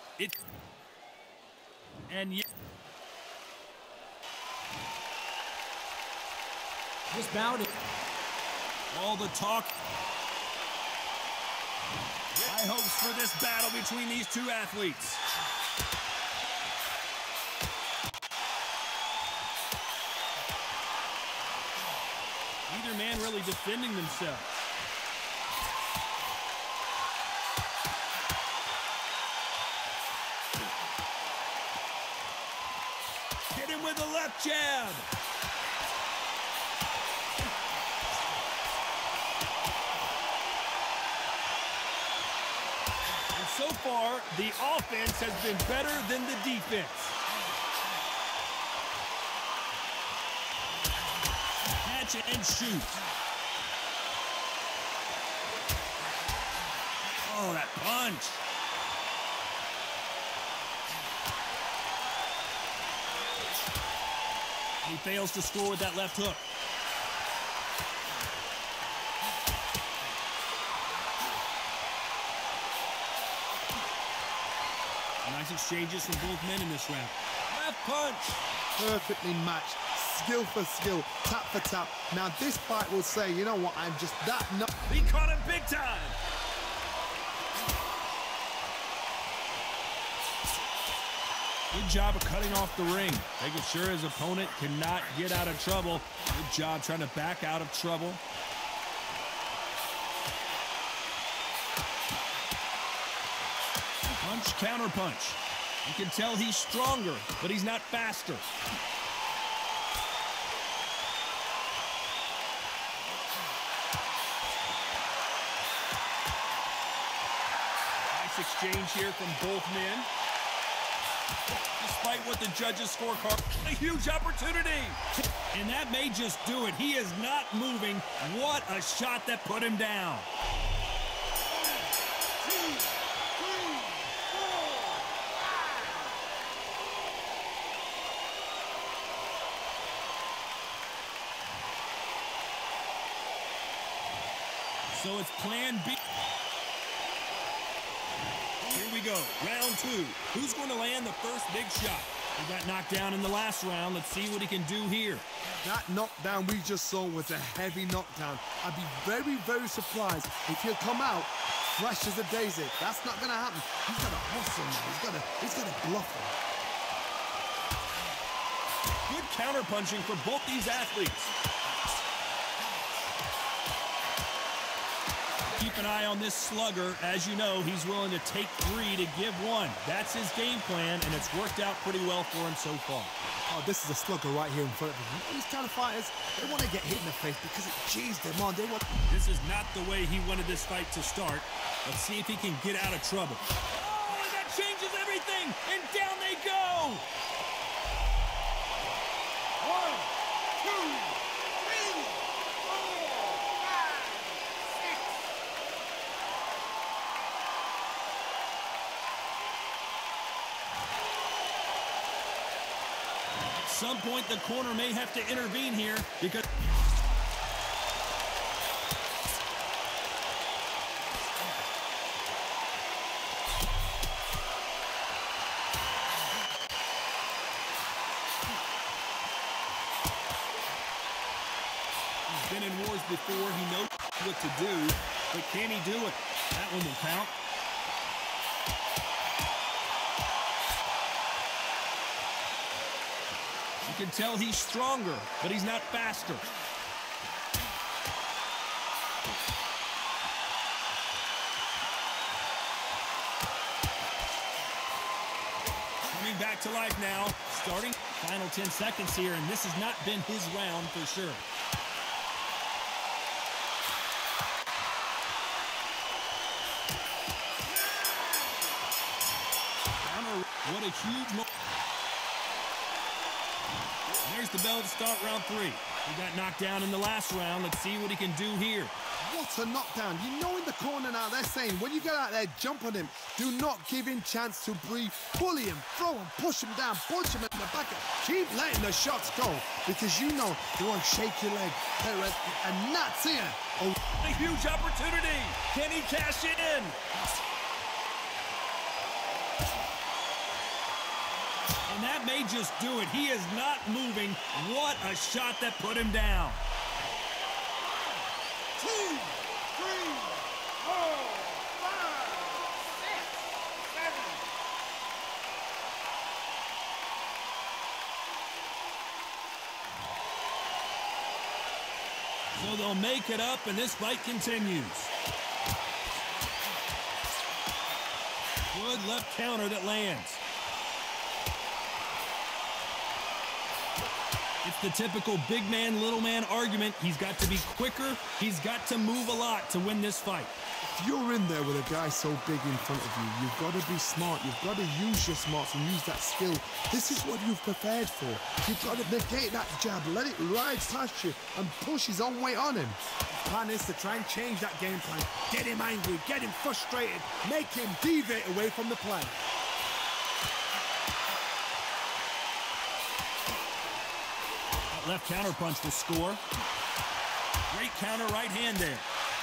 This bout is... All the talk. High hopes for this battle between these two athletes. Neither man really defending themselves. Hit him with a left jab. And so far, the offense has been better than the defense. Catch and shoot. Oh, that punch. He fails to score with that left hook. Nice exchanges from both men in this round. Left punch. Perfectly matched. Skill for skill. Tap for tap. Now this fight will say, you know what, I'm just that nut. He caught him big time. Good job of cutting off the ring, making sure his opponent cannot get out of trouble. Good job trying to back out of trouble. Punch, counter punch. You can tell he's stronger, but he's not faster. Nice exchange here from both men. Despite what the judges' scorecard, a huge opportunity. And that may just do it. He is not moving. What a shot that put him down. 1, 2, 3, 4, 5. So it's plan B. Here we go, round 2. Who's going to land the first big shot? He got knocked down in the last round. Let's see what he can do here. That knockdown we just saw was a heavy knockdown. I'd be very, very surprised if he'll come out fresh as a daisy. That's not going to happen. He's got to hustle now. He's got to bluff him. Good counter-punching for both these athletes. Keep an eye on this slugger. As you know, he's willing to take 3 to give 1. That's his game plan, and it's worked out pretty well for him so far. Oh, this is a slugger right here in front of him. These kind of fighters, they want to get hit in the face because it cheese them on. They want. This is not the way he wanted this fight to start. Let's see if he can get out of trouble. Oh, and that changes everything, and down they go. 1, 2, 3, 4, 5, 6. At some point, the corner may have to intervene here because... He's been in wars before. He knows what to do, but can he do it? That one will count. You can tell he's stronger, but he's not faster. Coming back to life now, starting final 10 seconds here, and this has not been his round for sure. What a huge moment. There's the bell to start round 3. He got knocked down in the last round. Let's see what he can do here. What a knockdown. You know in the corner now, they're saying, when you get out there, jump on him. Do not give him chance to breathe. Bully him, throw him, push him down, punch him in the back. Keep letting the shots go because you know you want to shake your leg. And that's here. Oh. A huge opportunity. Can he cash in? And that may just do it. He is not moving. What a shot that put him down. 2, 3, 4, 5, 6, 7. So they'll make it up, and this fight continues. Good left counter that lands. It's the typical big man, little man argument. He's got to be quicker. He's got to move a lot to win this fight. If you're in there with a guy so big in front of you, you've got to be smart. You've got to use your smarts and use that skill. This is what you've prepared for. You've got to negate that jab, let it ride past you, and push his own weight on him. The plan is to try and change that game plan. Get him angry, get him frustrated, make him deviate away from the play. That left counter punch will score. Great counter right hand there.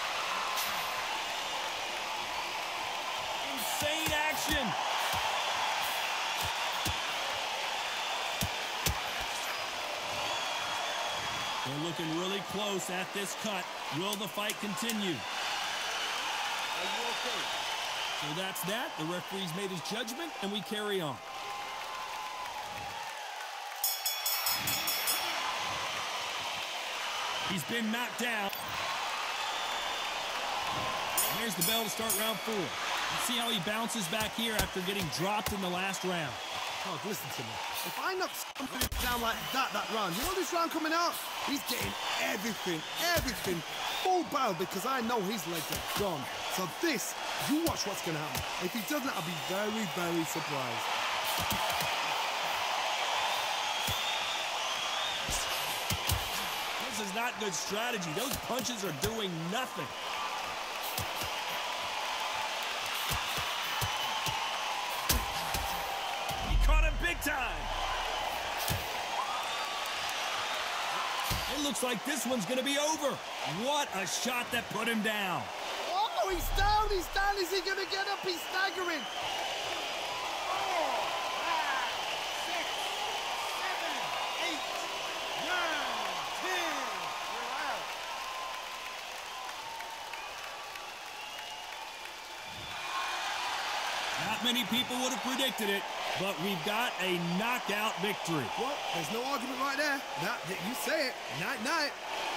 Insane action. They're looking really close at this cut. Will the fight continue? Are you okay? So that's that. The referee's made his judgment, and we carry on. He's been knocked down. There's the bell to start round 4. Let's see how he bounces back here after getting dropped in the last round. Oh, listen to me. If I knock somebody down like that round, you know this round coming out? He's getting everything, full barrel, because I know his legs are gone. So this, you watch what's going to happen. If he doesn't, I'll be very, very surprised. This is not good strategy. Those punches are doing nothing. He caught him big time. It looks like this one's going to be over. What a shot that put him down. Oh, he's down, he's down. Is he going to get up? He's staggering. 4, 5, 6, 7, 8, 9, 10. You're out. Not many people would have predicted it, but we've got a knockout victory. Well, there's no argument right there. You say it. Night-night.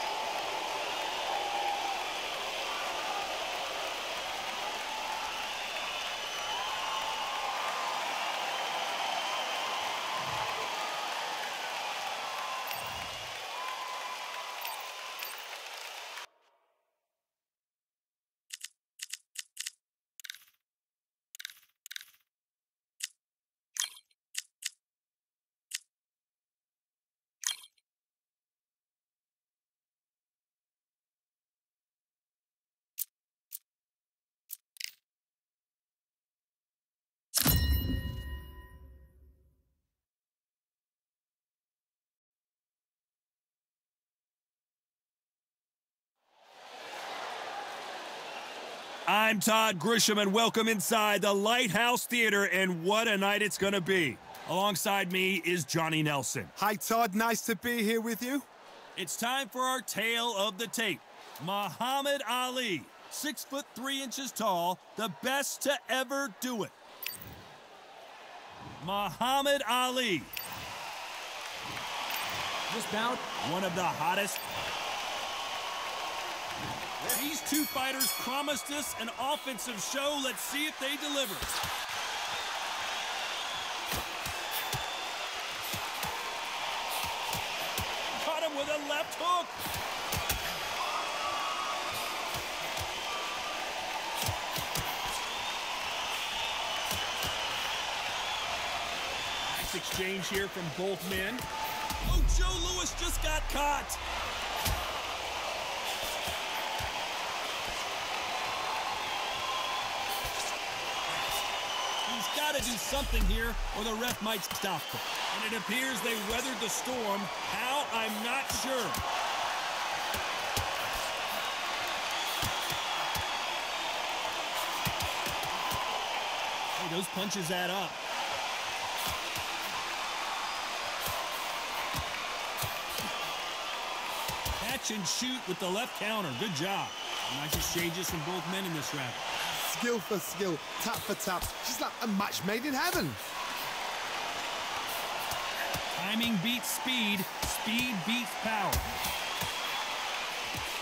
I'm Todd Grisham, and welcome inside the Lighthouse Theater, and what a night it's going to be. Alongside me is Johnny Nelson. Hi, Todd. Nice to be here with you. It's time for our tale of the tape. Muhammad Ali, 6'3" tall, the best to ever do it. Muhammad Ali. This bout, One of the hottest. These two fighters promised us an offensive show. Let's see if they deliver. Caught him with a left hook. Nice exchange here from both men. Oh, Joe Louis just got caught. He's got to do something here, or the ref might stop them. And it appears they weathered the storm. How? I'm not sure. Hey, those punches add up. Catch and shoot with the left counter. Good job. Nice exchanges from both men in this round. Skill for skill, tap for tap. Just like a match made in heaven. Timing beats speed. Speed beats power.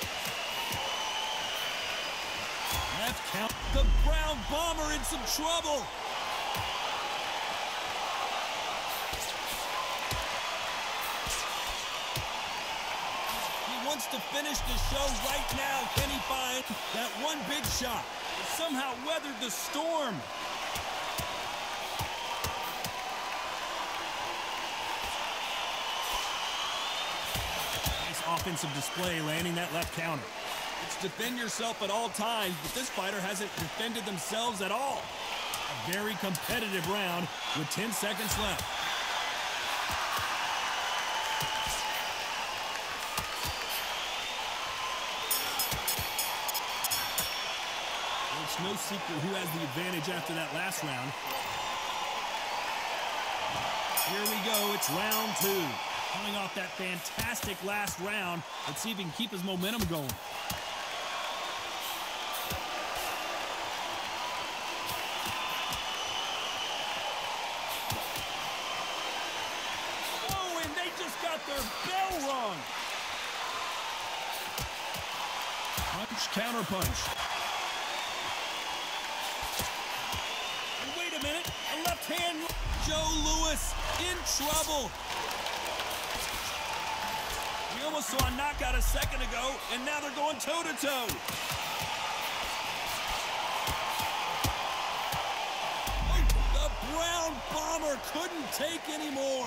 in some trouble. He wants to finish the show right now. Can he find that one big shot? He somehow weathered the storm. Nice offensive display, landing that left counter. It's defend yourself at all times, but this fighter hasn't defended themselves at all. A very competitive round with 10 seconds left. It's no secret who has the advantage after that last round. Here we go, it's round 2. Coming off that fantastic last round, let's see if he can keep his momentum going. Their bell rung. Punch, counter punch. And wait a minute, a left hand. Joe Louis in trouble. We almost saw a knockout a second ago, and now they're going toe-to-toe. The Brown Bomber couldn't take anymore.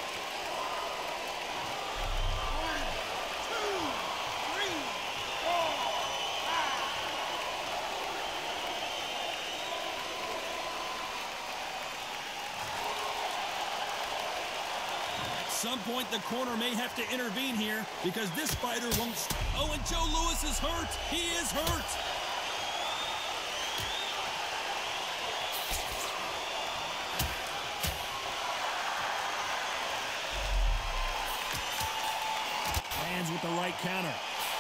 At some point, the corner may have to intervene here because this fighter won't. Oh, and Joe Louis is hurt. He is hurt. Lands with the right counter.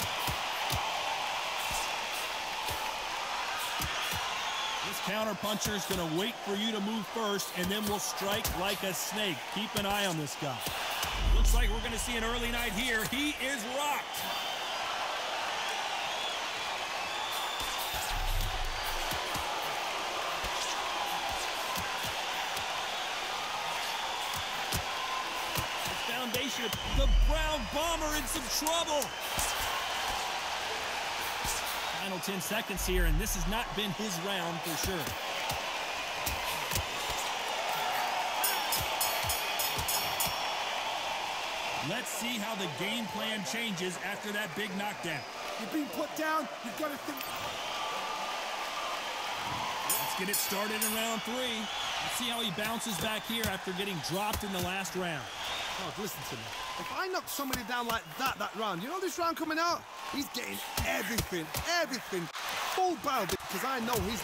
This counter puncher is going to wait for you to move first, and then will strike like a snake. Keep an eye on this guy. Looks like we're going to see an early night here. He is rocked. The foundation, the Brown Bomber in some trouble. Final 10 seconds here, and this has not been his round for sure. Let's see how the game plan changes after that big knockdown. You're being put down, you've got to think. Let's get it started in round 3. Let's see how he bounces back here after getting dropped in the last round. Oh, listen to me. If I knock somebody down like that round, you know this round coming out? He's getting everything, full barrel, because I know he's...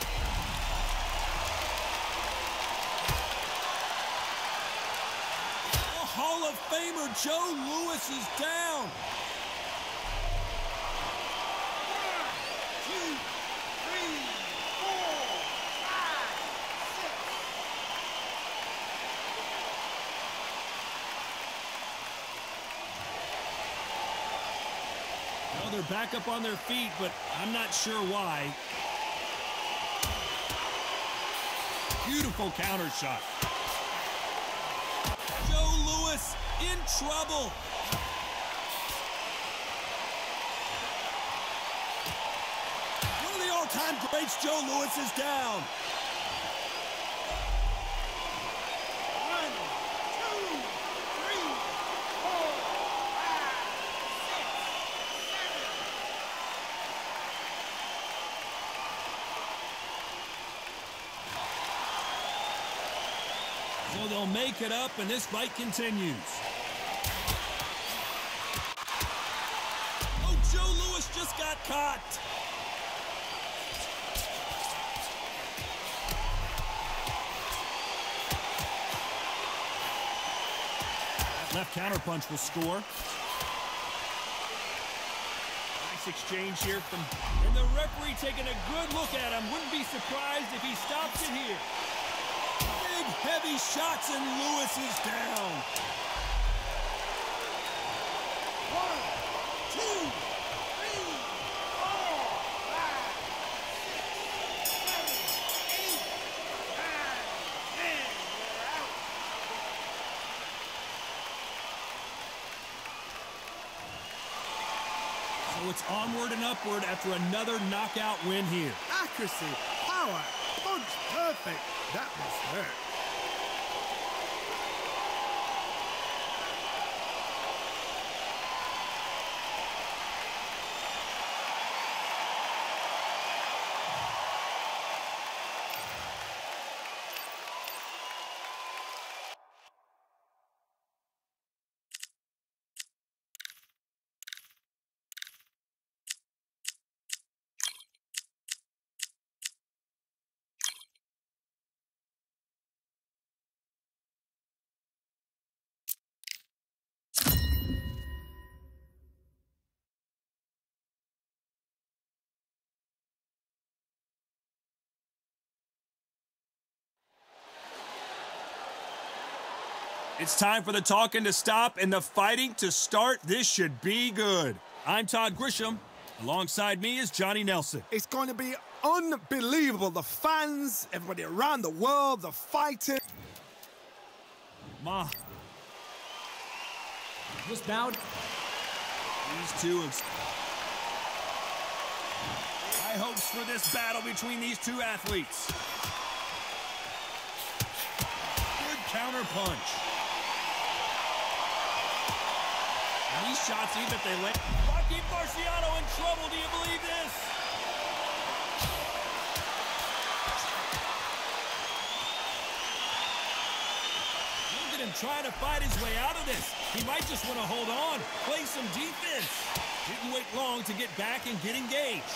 Hall of Famer Joe Louis is down. 1, 2, 3, 4, 5, 6. Well, they're back up on their feet, but I'm not sure why. Beautiful counter shot. Joe Louis in trouble. One of the all-time greats, Joe Louis, is down. 1, 2, 3, 4, 5, 6, 7. So they'll make it up, and this fight continues. Oh, Joe Louis just got caught. That left counterpunch will score. Nice exchange here and the referee taking a good look at him. Wouldn't be surprised if he stops it here. Big, heavy shots, and Louis is down. 1, 2, 3, 4, 5, 6, 7, 8, So it's onward and upward after another knockout win here. Accuracy, power, punch, perfect. That must hurt. It's time for the talking to stop and the fighting to start. This should be good. I'm Todd Grisham. Alongside me is Johnny Nelson. It's going to be unbelievable. The fans, everybody around the world, the fighting. This bout. These two have high hopes for this battle between these two athletes. Good counter punch. And these shots, even if they land. Rocky Marciano in trouble. Do you believe this? Look at him trying to fight his way out of this. He might just want to hold on, play some defense. Didn't wait long to get back and get engaged.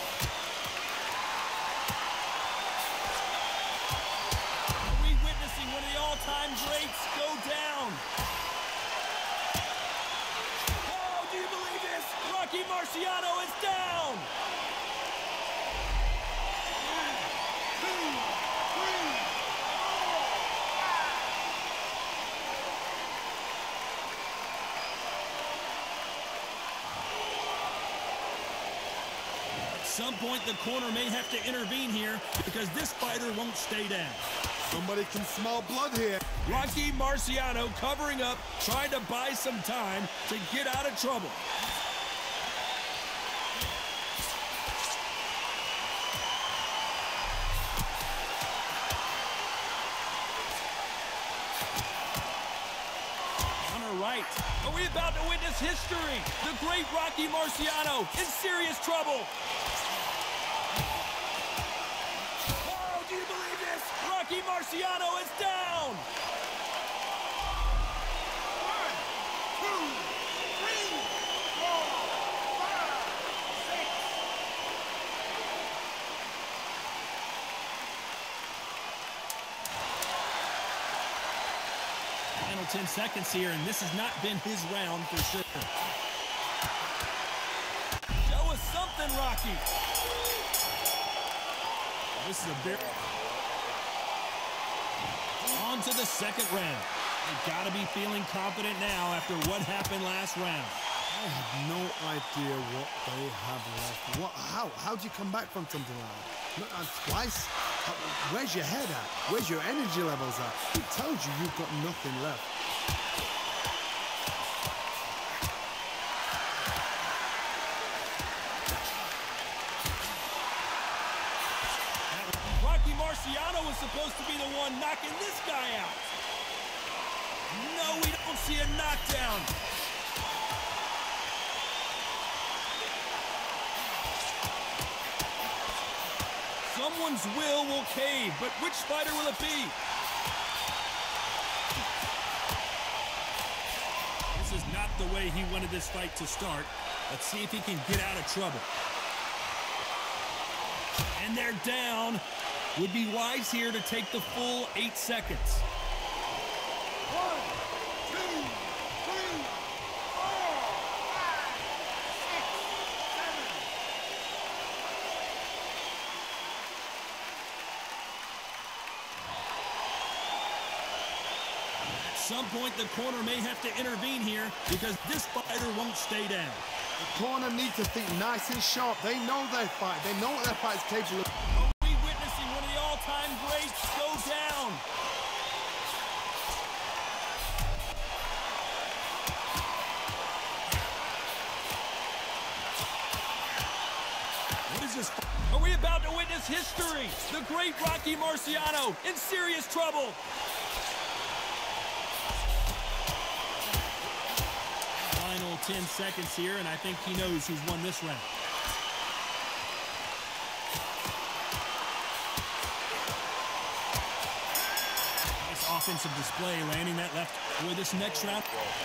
Are we witnessing one of the all-time greats go down? Oh, do you believe this? Rocky Marciano is down. 1, 2, 3, 4. At some point, the corner may have to intervene here because this fighter won't stay down. Somebody can smell blood here. Rocky Marciano covering up, trying to buy some time to get out of trouble. On her right. Are we about to witness history? The great Rocky Marciano in serious trouble. Oh, do you believe this? Rocky Marciano is down. 1, 2, 3, 4, 5, 6. Final 10 seconds here, and this has not been his round for sure. Show us something, Rocky. This is a big... On to the second round. They gotta be feeling confident now after what happened last round. I have no idea what they have left. How do you come back from something like that? Twice? Where's your head at? Where's your energy levels at? It tells you you've got nothing left. Rocky Marciano was supposed to be the one knocking this guy out. No, we don't see a knockdown. Someone's will cave, but which fighter will it be? This is not the way he wanted this fight to start. Let's see if he can get out of trouble. And they're down. Would be wise here to take the full 8 seconds. 1, 2, 3, 4, 5, 6, 7. At some point, the corner may have to intervene here because this fighter won't stay down. The corner needs to think nice and sharp. They know their fight. They know what their fight's capable of. Are we witnessing one of the all-time greats go down? He's just... Are we about to witness history? The great Rocky Marciano in serious trouble. Final 10 seconds here, and I think he knows who's won this round. Nice offensive display, landing that left for this next round.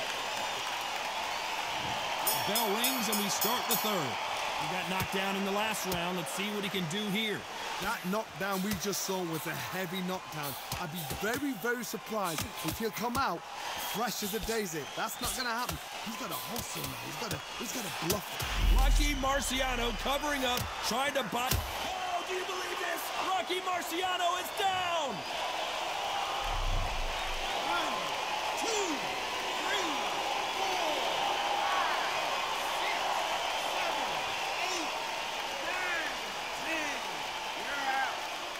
The bell rings, and we start the third. He got knocked down in the last round. Let's see what he can do here. That knockdown we just saw was a heavy knockdown. I'd be very, very surprised if he'll come out fresh as a daisy. That's not going to happen. He's got to hustle now. He's got to bluff it. Rocky Marciano covering up, trying to buy. Oh, do you believe this? Rocky Marciano is down. 1, 2, 3, 4, 5, 6, 7, 8, 9, 10. You're out.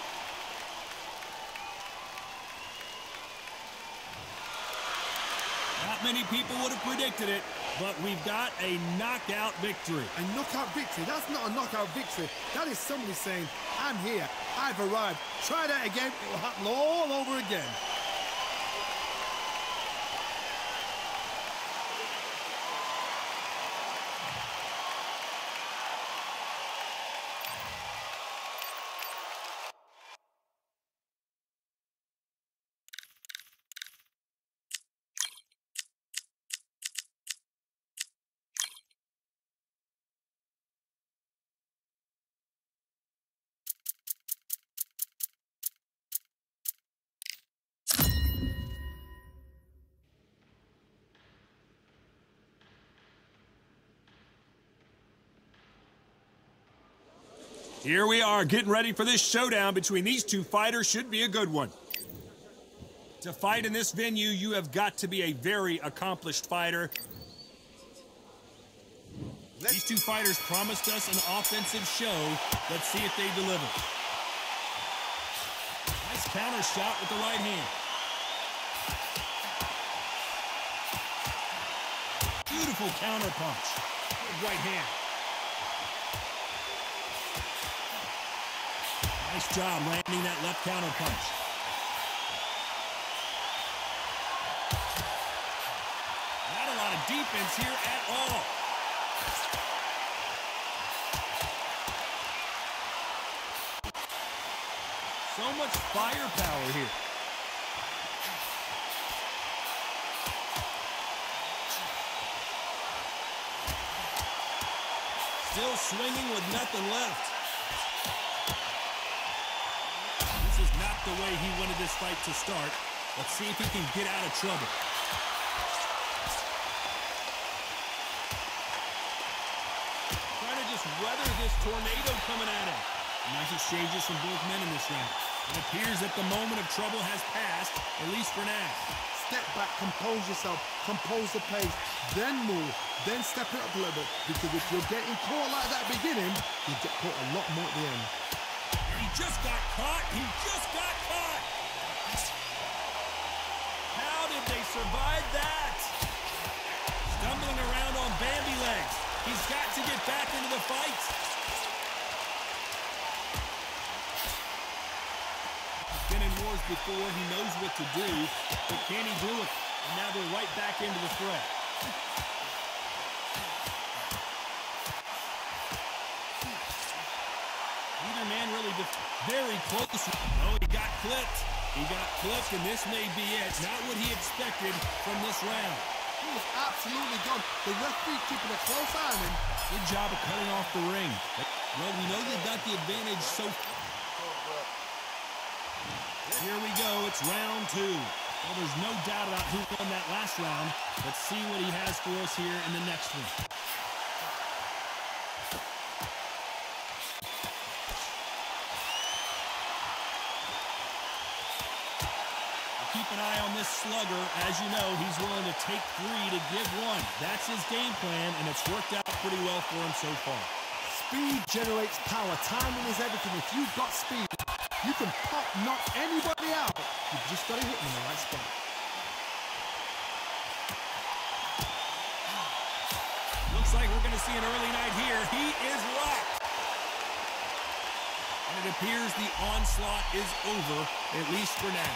Not many people would have predicted it, but we've got a knockout victory. A knockout victory? That's not a knockout victory. That is somebody saying, I'm here, I've arrived. Try that again, it will happen all over again. Here we are, getting ready for this showdown between these two fighters. Should be a good one. To fight in this venue, you have got to be a very accomplished fighter. These two fighters promised us an offensive show. Let's see if they deliver. Nice counter shot with the right hand. Beautiful counter punch. Good right hand. Nice job landing that left counter punch. Not a lot of defense here at all. So much firepower here. Still swinging with nothing left. The way he wanted this fight to start. Let's see if he can get out of trouble. Trying to just weather this tornado coming at him. Nice exchanges from both men in this round. It appears that the moment of trouble has passed, at least for now. Step back, compose yourself, compose the pace, then move, then step it up a little bit. Because if you're getting caught like that beginning, you get caught a lot more at the end. He just got caught. He just got caught. How did they survive that? Stumbling around on Bambi legs. He's got to get back into the fight. He's been in wars before. He knows what to do. But can he do it? And now they're right back into the fray. Man really very close. Oh, he got clipped. He got clipped, and this may be it. Not what he expected from this round. He was absolutely gone. The referee keeping a close eye on him. Good job of cutting off the ring. Well, we know they've got the advantage so far. Here we go. It's round 2. Well, there's no doubt about who won that last round. Let's see what he has for us here in the next one. Keep an eye on this slugger. As you know, he's willing to take 3 to give 1. That's his game plan, and it's worked out pretty well for him so far. Speed generates power. Timing is everything. If you've got speed, you can knock anybody out. You've just got to hit them in the right spot. Looks like we're going to see an early night here. He is rocked. And it appears the onslaught is over, at least for now.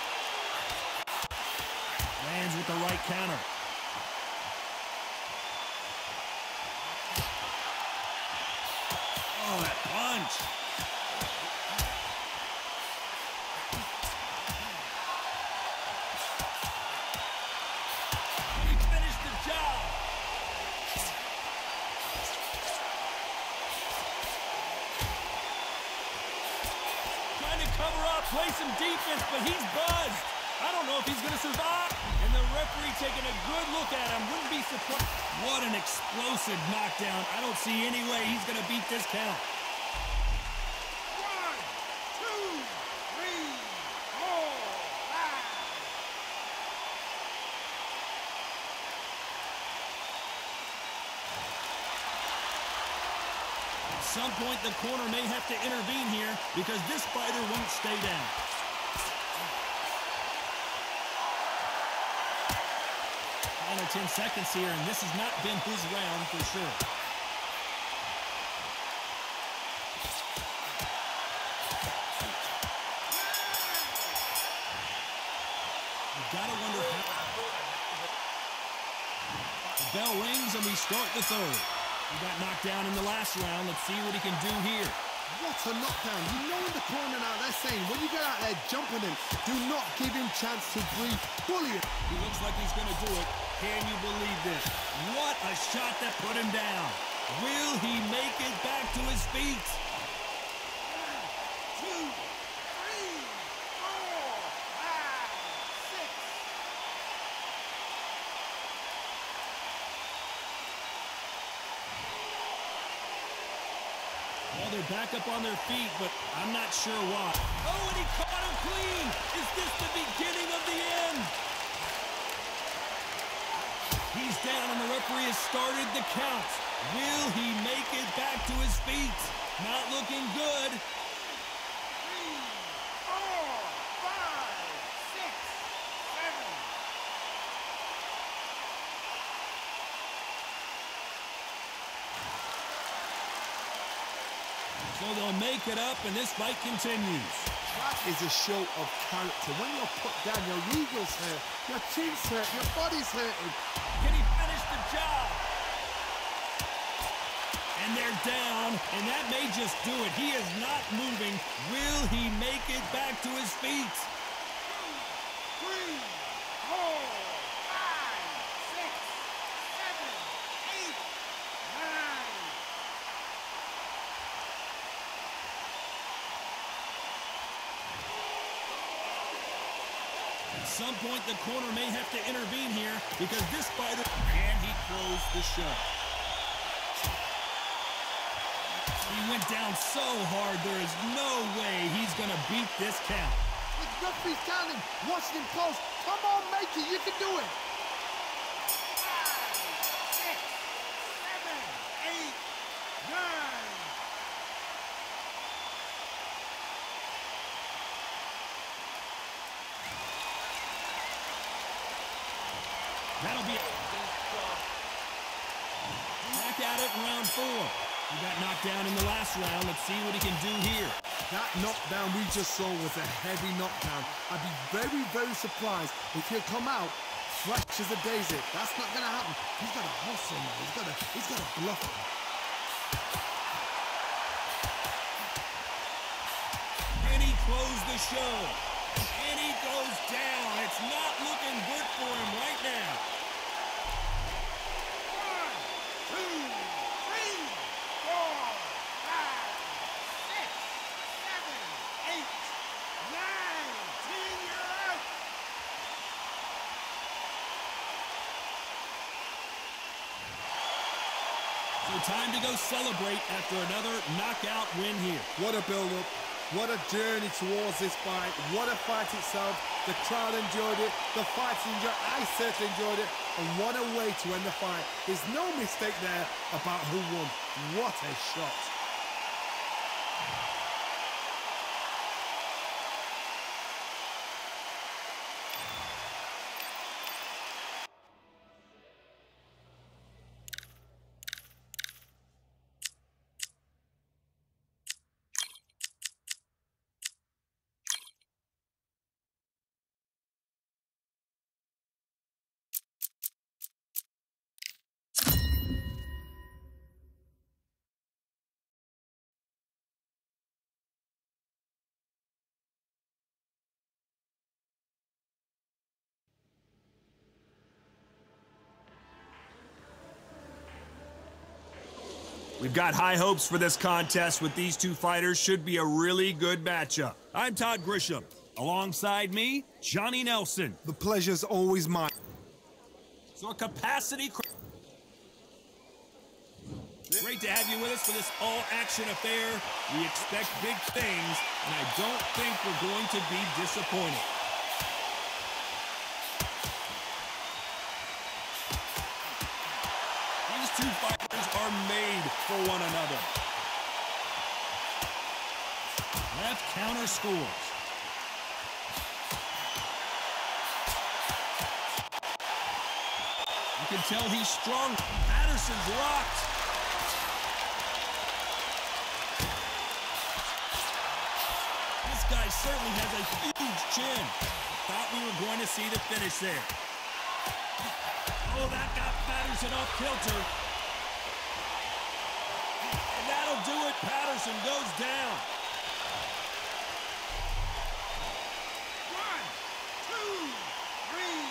Lands with the right counter. Oh, that punch. He finished the job. Trying to cover up, play some defense, but he's buzzed. I don't know if he's going to survive. And the referee taking a good look at him. Wouldn't be surprised. What an explosive knockdown. I don't see any way he's going to beat this count. 1, 2, 3, 4, 5. At some point, the corner may have to intervene here because this fighter won't stay down. Final 10 seconds here, and this has not been his round for sure. You gotta wonder how. The bell rings, and we start the third. He got knocked down in the last round. Let's see what he can do here. What a knockdown. You know in the corner now they're saying, when you get out there jumping him, do not give him chance to breathe. Bully him. He looks like he's going to do it. Can you believe this? What a shot that put him down. Will he make it back to his feet? 1, 2, 3, 4, 5, 6. Well, they're back up on their feet, but I'm not sure why. Oh, and he caught him clean. Is this the beginning of the end? He's down, and the referee has started the count. Will he make it back to his feet? Not looking good. 3, 4, 5, 6, 7. So they'll make it up, and this fight continues. That is a show of character. When you're put down, your eagles hurt, your chin's hurt, your body's hurting. Can he finish the job? And they're down, and that may just do it. He is not moving. Will he make it back to his feet? 2, 3, 4, 5, 6, 7, 8, 9. At some point, the corner may have to intervene here because this fighter, and he closed the show. He went down so hard, there is no way he's going to beat this count. The referee's counting, watching him close. Come on, make it. You can do it. 5, 6, 7, 8, 9. That'll be it. Back at it in round 4. He got knocked down in the last round. Let's see what he can do here. That knockdown we just saw was a heavy knockdown. I'd be very, very surprised if he'll come out fresh as a daisy. That's not going to happen. He's got to hustle now. He's got to bluff him. And he closed the show. And he goes down. It's not looking good for him right now. 1, 2, 3, 4, 5, 6, 7, 8, 9, 10. You're out. So time to go celebrate after another knockout win here. What a build-up. What a journey towards this fight. What a fight itself. The crowd enjoyed it. The fighters enjoyed it. I certainly enjoyed it. And what a way to end the fight. There's no mistake there about who won. What a shot. We've got high hopes for this contest with these two fighters. Should be a really good matchup. I'm Todd Grisham. Alongside me, Johnny Nelson. The pleasure's always mine. So a capacity... Great to have you with us for this all-action affair. We expect big things, and I don't think we're going to be disappointed. These two fighters are made for one another. Left counter scores. You can tell he's strong. Patterson's rocked. This guy certainly has a huge chin. Thought we were going to see the finish there. Oh, that got Patterson off kilter. And that'll do it. Patterson goes down. 1, 2, 3,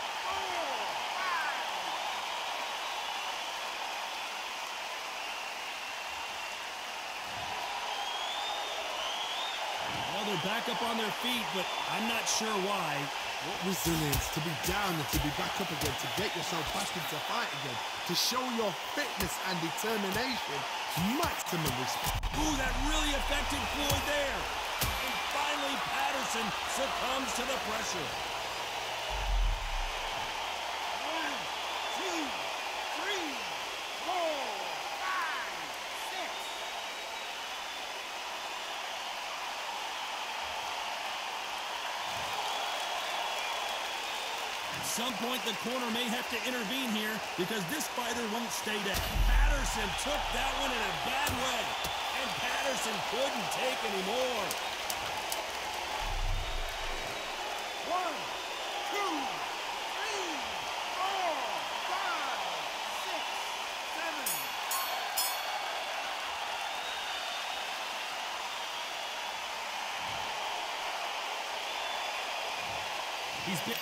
4, 5. Well, they're back up on their feet, but I'm not sure why. What resilience to be down and to be back up again, to get yourself back into fight again, to show your fitness and determination. Maximum respect. Ooh, that really affected Floyd there. And finally, Patterson succumbs to the pressure. 1, 2, 3, 4, 5, 6. At some point, the corner may have to intervene here because this fighter won't stay down. Patterson took that one in a bad way, and Patterson couldn't take any more. 1, 2, 3, 4, 5, 6, 7. He's been...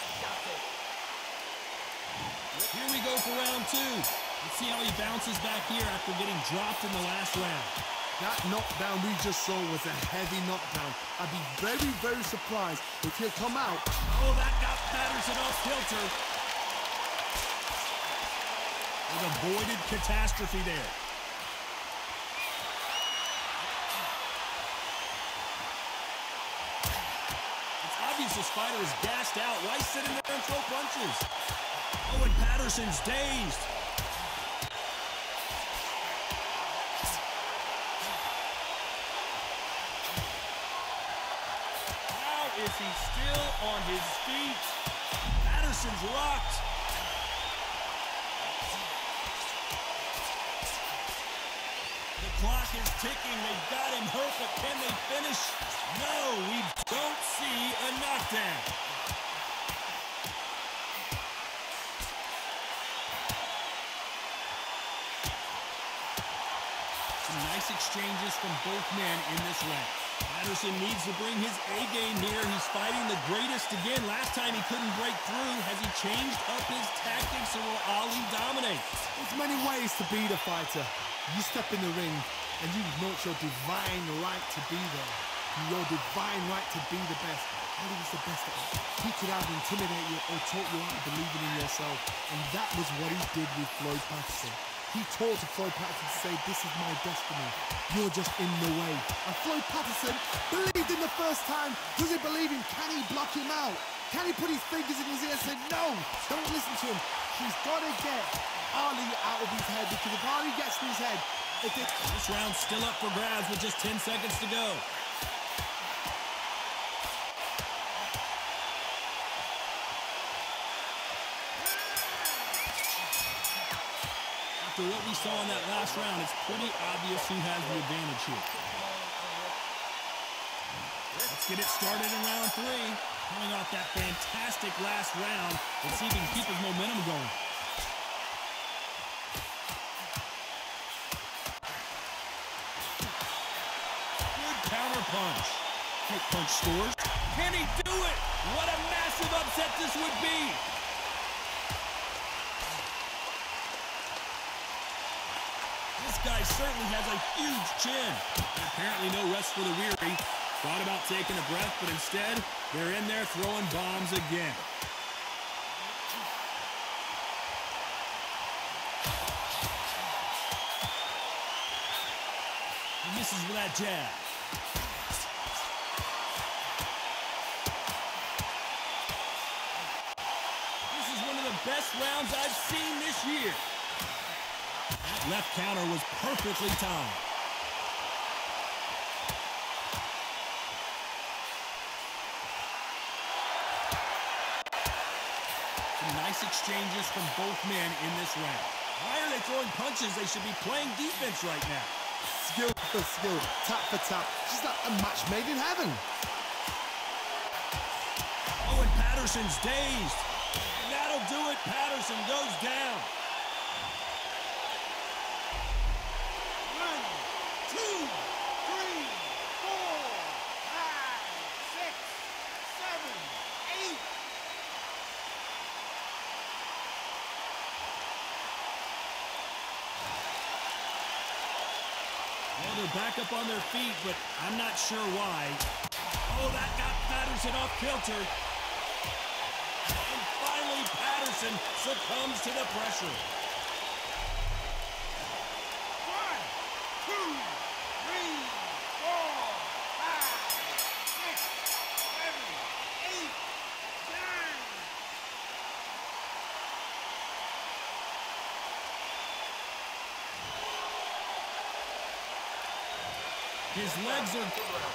Here we go for round 2. Let's see how he bounces back here after getting dropped in the last round. That knockdown we just saw was a heavy knockdown. I'd be very, very surprised if he'll come out. Oh, that got Patterson off kilter. An avoided catastrophe there. It's obvious this fighter is gassed out. Why sit in there and throw punches? Oh, and Patterson's dazed. How is he still on his feet? Patterson's rocked. The clock is ticking. They've got him hurt, but can they finish? No, we don't see a knockdown. Nice exchanges from both men in this round. Patterson needs to bring his A-game here. He's fighting the greatest again. Last time he couldn't break through. Has he changed up his tactics, or will Ali dominate? There's many ways to be the fighter. You step in the ring and you know it's your divine right to be there. Your divine right to be the best. Ali was the best at it. He could either intimidate you or taught you out of believing in yourself. And that was what he did with Floyd Patterson. He taught Floyd Patterson to say, this is my destiny. You're just in the way. And Floyd Patterson believed in the first time. Does he believe him? Can he block him out? Can he put his fingers in his ear and say, no, don't listen to him. He's got to get Ali out of his head, because if Ali gets in his head, this round's still up for grabs with just 10 seconds to go. After what we saw in that last round, it's pretty obvious who has the advantage here. Let's get it started in round 3. Coming off that fantastic last round. Let's see if he can keep his momentum going. Good counter punch. Hit punch scores. Can he do it? What a massive upset this would be. This guy certainly has a huge chin. And apparently no rest for the weary. Thought about taking a breath, but instead, they're in there throwing bombs again. He misses with that jab. This is one of the best rounds I've seen this year. That left counter was perfectly timed. Some nice exchanges from both men in this round. Why are they throwing punches? They should be playing defense right now. Skill for skill, tap for tap. Just like a match made in heaven. Oh, and Patterson's dazed. And that'll do it. Patterson goes down. 1, 2, 3, 4, 5, 6, 7, 8. Well, they're back up on their feet, but I'm not sure why. Oh, that got Patterson off kilter. And finally, Patterson succumbs to the pressure. 1, 2, 3, 4, 5, 6, 7, 8, 9. His legs are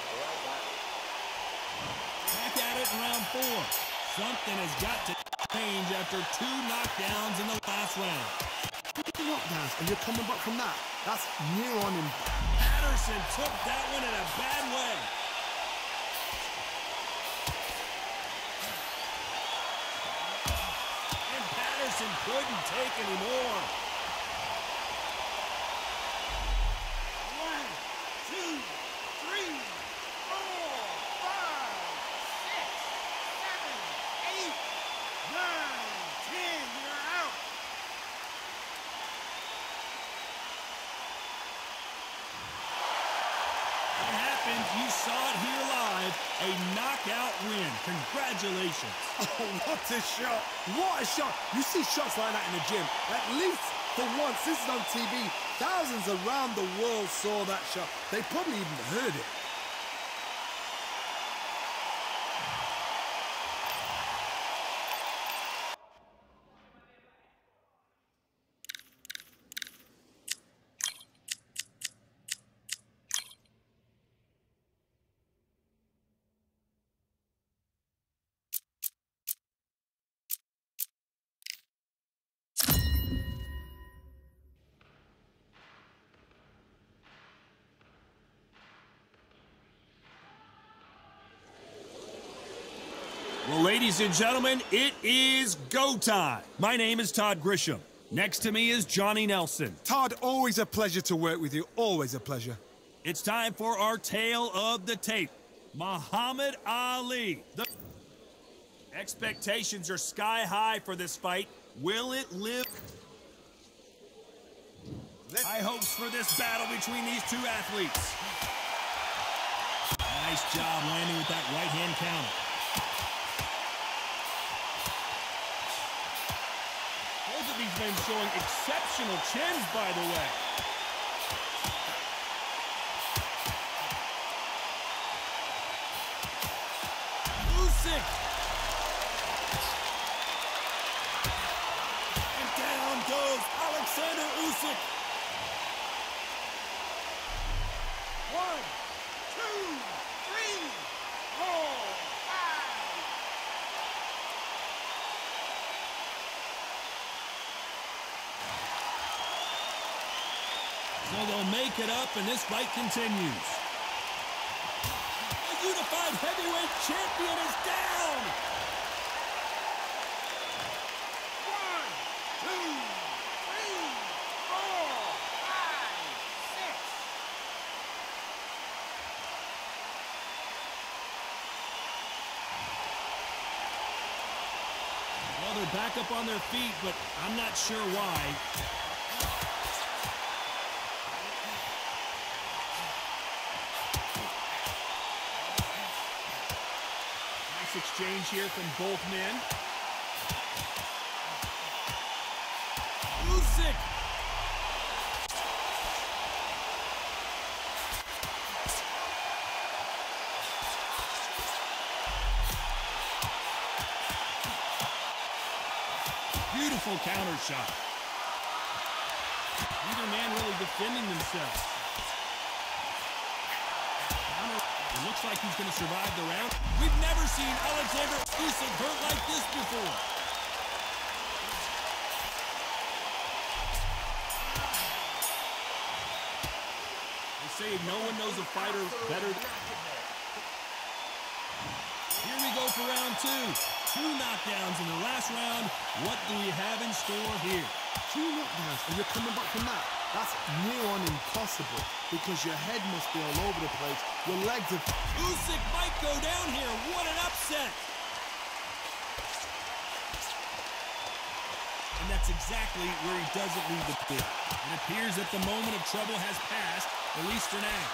back at it in round 4. Something has got to change after 2 knockdowns in the last round. 2 knockdowns, and you're coming back from that. That's near on him. Patterson took that one in a bad way. And Patterson couldn't take any more. 1, 2, 3, 4, 5, 6, 7, 8, 9, 10. You're out. What happened? You saw it here live. A knockout win. Congratulations. Oh, what a shot. What a shot. You see shots like that in the gym. At least for once, this is on TV. Thousands around the world saw that shot. They probably even heard it. Well, ladies and gentlemen, it is go time. My name is Todd Grisham. Next to me is Johnny Nelson. Todd, always a pleasure to work with you. Always a pleasure. It's time for our tale of the tape. Muhammad Ali. The expectations are sky high for this fight. Will it live? High hopes for this battle between these two athletes. Nice job landing with that right-hand counter. Both of these men showing exceptional chins, by the way. Usyk. And down goes Alexander Usyk. 1, 2, 3, 4, 5. So they'll make it up, and this fight continues. The unified heavyweight champion is down. 1, 2, 3, 4, 5, 6. Well, they're back up on their feet, but I'm not sure why. Nice exchange here from both men. Usyk. Beautiful counter shot. Neither man really defending themselves. It looks like he's going to survive the round. We've never seen Alexander Usyk hurt like this before. They say no one knows a fighter better. Here we go for round two. 2 knockdowns in the last round. What do we have in store here? 2 knockdowns, and you're coming back from that. That's near on impossible because your head must be all over the place. Your legs are... Usyk might go down here. What an upset. And that's exactly where he doesn't need to be. It appears that the moment of trouble has passed, at least for now.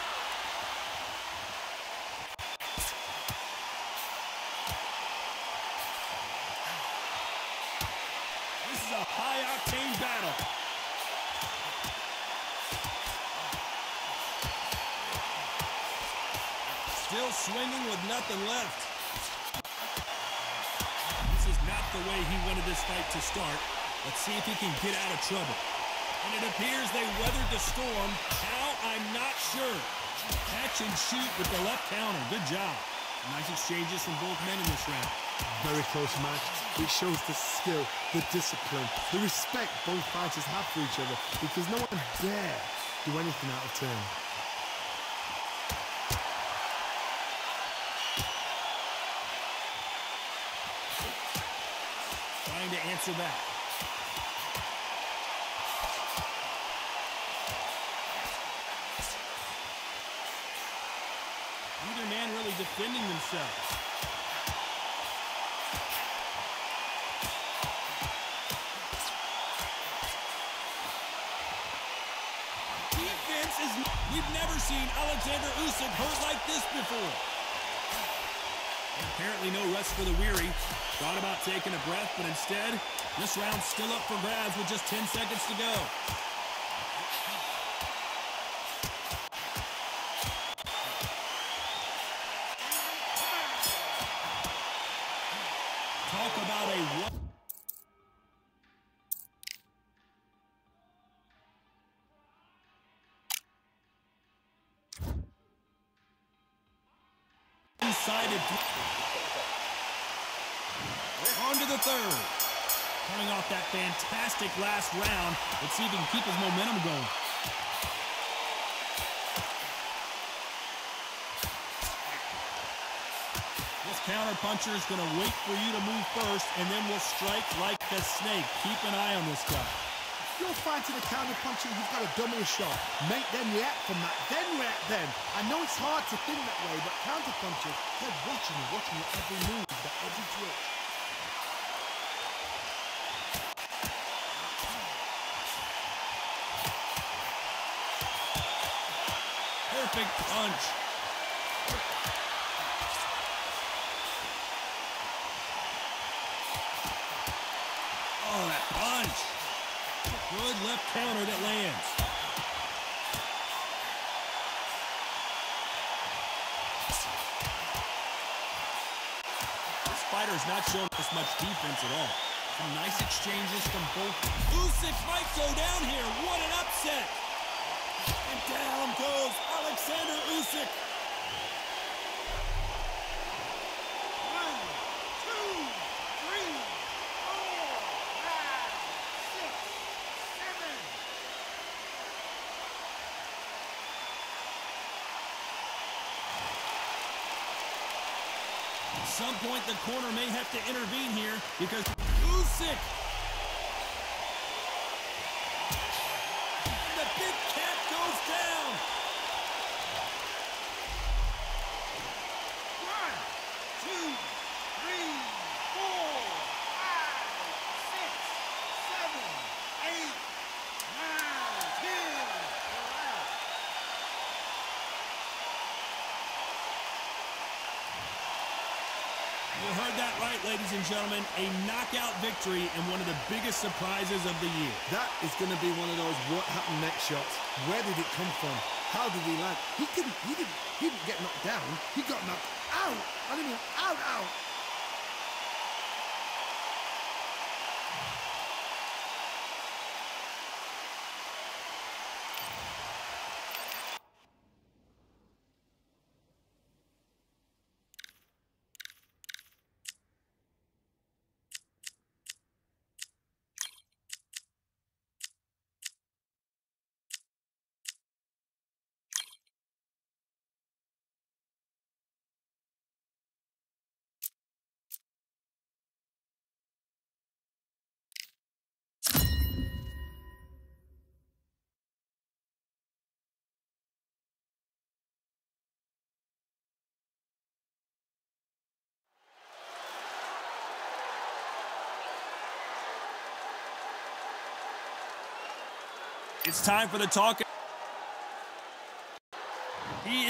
This is a high-octane battle. Still swinging with nothing left. This is not the way he wanted this fight to start. Let's see if he can get out of trouble. And it appears they weathered the storm. How? I'm not sure. Catch and shoot with the left counter. Good job. Nice exchanges from both men in this round. Very close match. It shows the skill, the discipline, the respect both fighters have for each other because no one dare do anything out of turn. Trying to answer back. Neither man really defending themselves. Defense is... We've never seen Alexander Usyk hurt like this before. Apparently no rest for the weary. Thought about taking a breath, but instead, this round's still up for grabs with just 10 seconds to go. Talk about a... one-sided... On to the third. Coming off that fantastic last round. Let's see if he can keep his momentum going. This counter-puncher is going to wait for you to move first, and then will strike like a snake. Keep an eye on this guy. If you're fighting a counter-puncher, you've got to dummy a shot. Make them react from that, then react then. I know it's hard to think that way, but counter-punchers, they're watching your every move, their every twitch. Perfect punch. Oh, that punch. Good left counter that lands. This fighter's not showing us much defense at all. Some nice exchanges from both. Usyk might go down here. What an upset. And down goes Alexander Usyk. 1, 2, 3, 4, 5, 6, 7. At some point, the corner may have to intervene here because Usyk. And the big cat goes down. 1, 2, 3, 4, 5, 6, 7, 8, 9, 10. You're out. You heard that right, ladies and gentlemen. A knockout victory and one of the biggest surprises of the year. That is going to be one of those what happened next shots. Where did it come from? How did he land? He didn't get knocked down. He got knocked out. I mean, out. It's time for the talk. He is.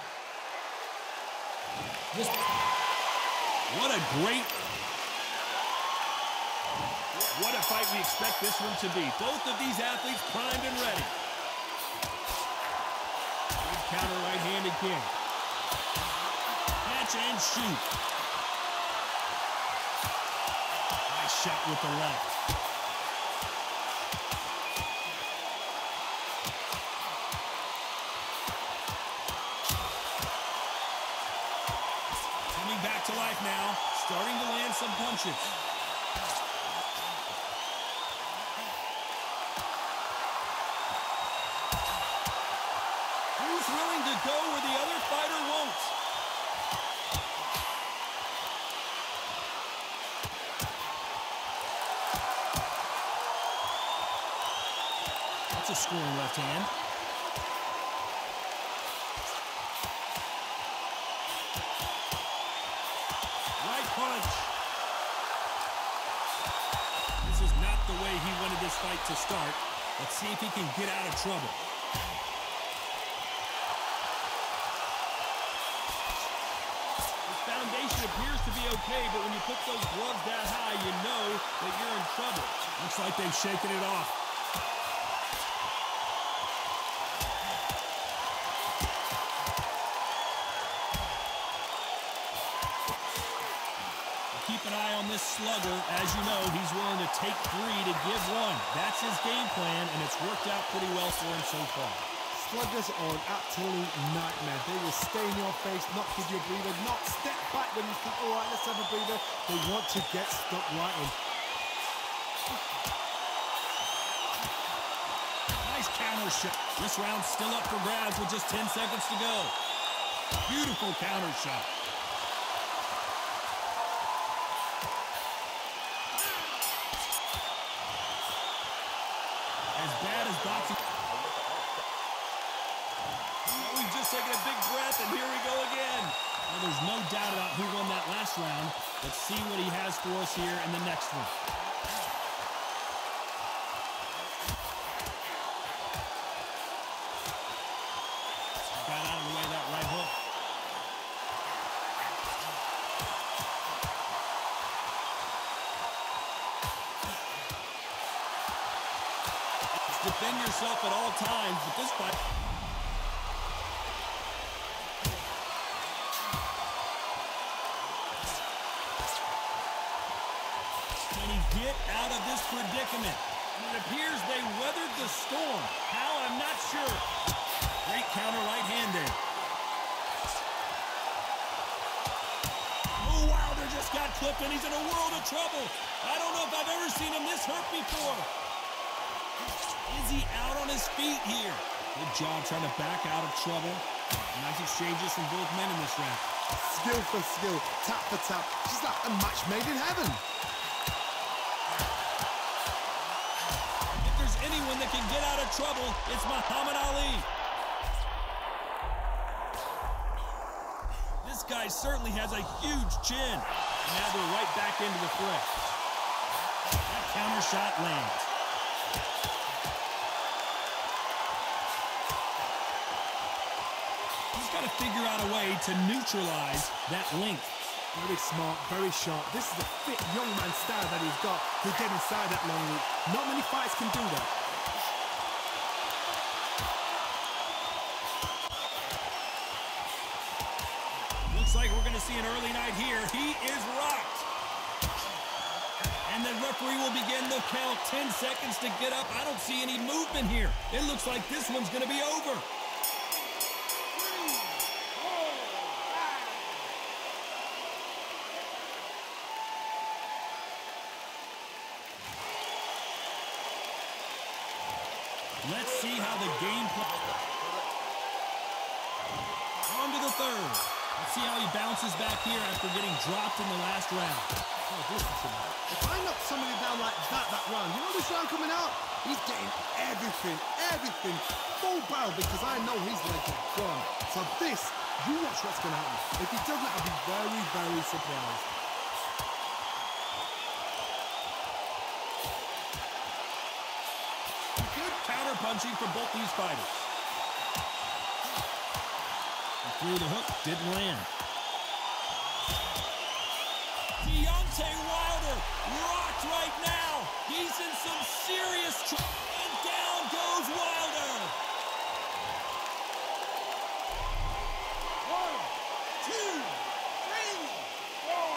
What a fight we expect this one to be. Both of these athletes primed and ready. Good counter right-handed kick. Catch and shoot. Nice shot with the left. Back to life now, starting to land some punches. Who's willing to go where the other fighter won't? That's a scoring left hand. Punch. This is not the way he wanted this fight to start. Let's see if he can get out of trouble. His foundation appears to be okay, but when you put those gloves that high, you know that you're in trouble. Looks like they've shaken it off. Keep an eye on this slugger. As you know, he's willing to take 3 to give 1. That's his game plan, and it's worked out pretty well for him so far. Sluggers are an absolute nightmare. They will stay in your face, not give you a breather, not step back when you think, all right, let's have a breather. They want to get stuck right in. Nice counter shot. This round's still up for grabs with just 10 seconds to go. Beautiful counter shot. As bad as boxing. We've just taken a big breath, and here we go again. Well, there's no doubt about who won that last round. Let's see what he has for us here in the next one. Got out of the way of that right hook. Defend yourself at all times, but this fight... Can he get out of this predicament? It appears they weathered the storm. How? I'm not sure. Great counter right hand there. Oh, Wilder just got clipped, and he's in a world of trouble. I don't know if I've ever seen him this hurt before. Is he out on his feet here? Good job trying to back out of trouble. Nice exchanges from both men in this round. Skill for skill, tap for tap. Just like a match made in heaven. If there's anyone that can get out of trouble, it's Muhammad Ali. This guy certainly has a huge chin. And now they're right back into the fray. That counter shot lands. He's got to figure out a way to neutralize that length. Very smart, very sharp. This is a fit young man style that he's got to get inside that long reach. Not many fights can do that. Looks like we're going to see an early night here. He is rocked. And the referee will begin the count. 10 seconds to get up. I don't see any movement here. It looks like this one's going to be over. Let's see how the game plays. On to the third. Let's see how he bounces back here after getting dropped in the last round. Oh, listen to me. If I knock somebody down like that round, you know this round coming out? He's getting everything, full barrel, because I know his legs are gone. So this, you watch what's going to happen. If he doesn't, I'll be very, very surprised. Good counter-punching from both these fighters. He threw the hook, didn't land. Deontay Wilder rocked right now. He's in some serious trouble. And down goes Wilder. 1, 2, 3, 4,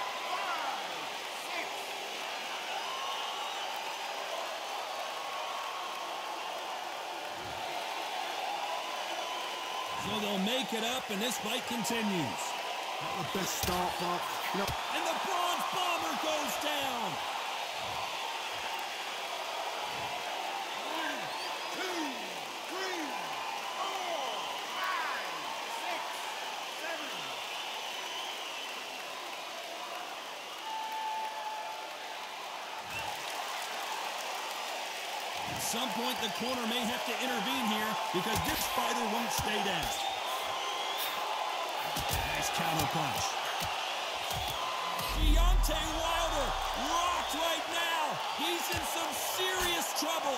5, 6. So they'll make it up, and this fight continues. Not the best start, but, you know. And the Bronze Bomber goes down. 1, 2, 3, 4, 5, 6, 7. At some point, the corner may have to intervene here because this fighter won't stay down. Nice counter punch. Deontay Wilder rocked right now. He's in some serious trouble.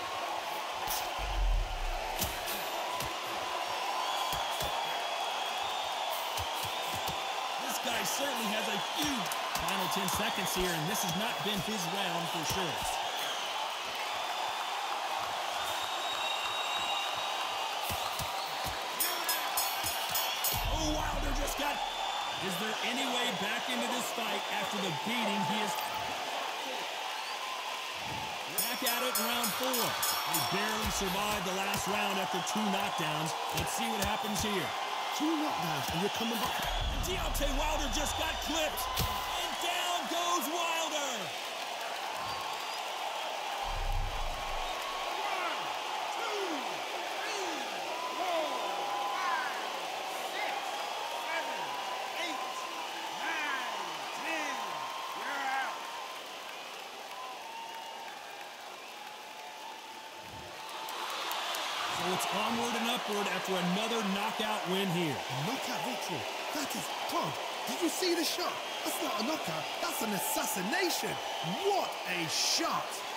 This guy certainly has a huge final 10 seconds here, and this has not been his round for sure. Oh, Wilder just got... Is there any way back into this fight after the beating he is... Back at it in round 4. He barely survived the last round after 2 knockdowns. Let's see what happens here. 2 knockdowns, and you're coming back. Deontay Wilder just got clipped. And down goes Wilder. 1, 2, 3, 4, 5, 6, 7, 8, 9, 10. You're out. So it's onward and upward after another knockout win here. A knockout victory. That is Todd. Did you see the shot? That's not a knockout. That's an assassination. What a shot.